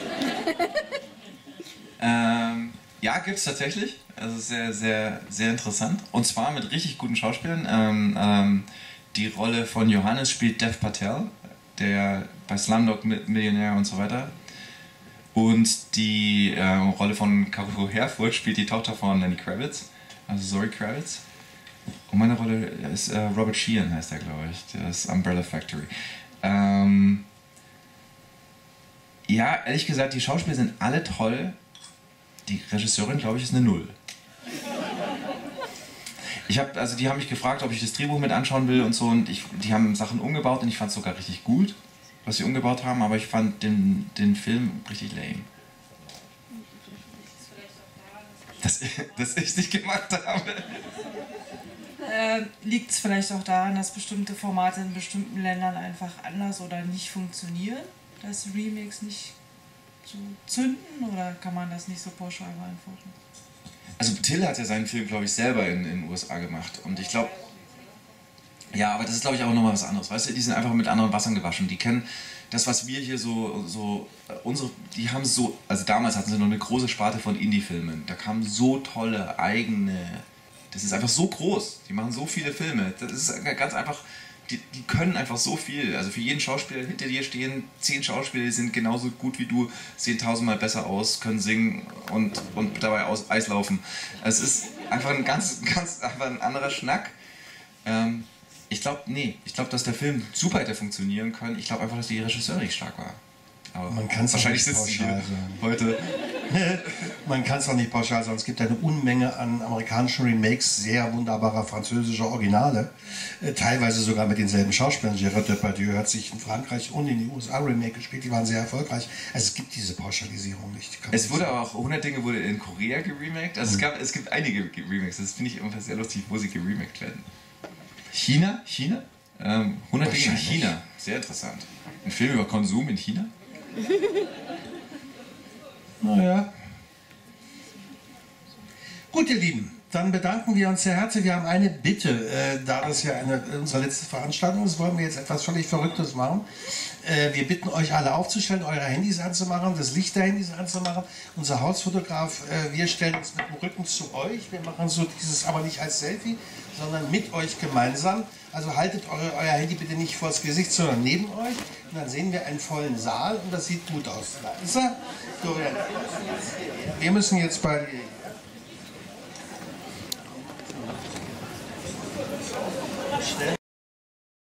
Speaker 2: Ja, gibt's tatsächlich. Also sehr, sehr, sehr interessant. Und zwar mit richtig guten Schauspielern. Die Rolle von Johannes spielt Dev Patel, der bei Slumdog Millionär und so weiter. Und die Rolle von Caro Herfurth spielt die Tochter von Lenny Kravitz, also Zoe Kravitz. Und meine Rolle ist Robert Sheehan, heißt er, glaube ich. Der ist Umbrella Factory. Ja, ehrlich gesagt, die Schauspieler sind alle toll. Die Regisseurin, glaube ich, ist eine 0. Die haben mich gefragt, ob ich das Drehbuch mit anschauen will und so, und die haben Sachen umgebaut und ich fand es sogar richtig gut, was sie umgebaut haben, aber ich fand den Film richtig lame. Dass ich nicht gemacht habe.
Speaker 13: Liegt es vielleicht auch daran, dass bestimmte Formate in bestimmten Ländern einfach anders oder nicht funktionieren? Dass Remakes nicht so zünden, oder kann man das nicht so pauschal beantworten?
Speaker 2: Also Till hat ja seinen Film, glaube ich, selber in den USA gemacht, und ich glaube, ja, aber das ist, glaube ich, auch nochmal was anderes, weißt du, die sind einfach mit anderen Wassern gewaschen, die kennen das, was wir hier die haben so, also damals hatten sie noch eine große Sparte von Indie-Filmen, da kamen so tolle eigene, das ist einfach so groß, die machen so viele Filme, das ist ganz einfach, die können einfach so viel, also für jeden Schauspieler hinter dir stehen 10 Schauspieler, die sind genauso gut wie du, sehen 1000-mal besser aus, können singen und dabei Eis laufen. Es ist einfach ein ganz einfach ein anderer Schnack. Ich glaube, dass der Film super hätte funktionieren können. Ich glaube einfach, dass die Regisseurin nicht stark war. Aber
Speaker 1: man kann es wahrscheinlich nicht pauschal sagen. Heute. Man kann es auch nicht pauschal sagen. Es gibt eine Unmenge an amerikanischen Remakes sehr wunderbarer französischer Originale. Teilweise sogar mit denselben Schauspielern. Gérard Depardieu hat sich in Frankreich und in den USA Remake gespielt. Die waren sehr erfolgreich. Also es gibt diese Pauschalisierung nicht.
Speaker 2: Es wurde aber auch 100 Dinge wurde in Korea geremaked. Also es gibt einige Remakes. Das finde ich immer sehr lustig, wo sie geremaked werden. China? 100 Dinge in China. Sehr interessant. Ein Film über Konsum in China?
Speaker 1: Naja. Gut, ihr Lieben, dann bedanken wir uns sehr herzlich. Wir haben eine Bitte, da das ja unsere letzte Veranstaltung ist, wollen wir jetzt etwas völlig Verrücktes machen. Wir bitten euch alle aufzustellen, eure Handys anzumachen, das Licht der Handys anzumachen. Unser Hausfotograf, wir stellen uns mit dem Rücken zu euch. Wir machen so dieses, aber nicht als Selfie, sondern mit euch gemeinsam. Also haltet euer Handy bitte nicht vors Gesicht, sondern neben euch. Und dann sehen wir einen vollen Saal und das sieht gut aus. Da ist er. Dorian, wir müssen jetzt bei... Schnell.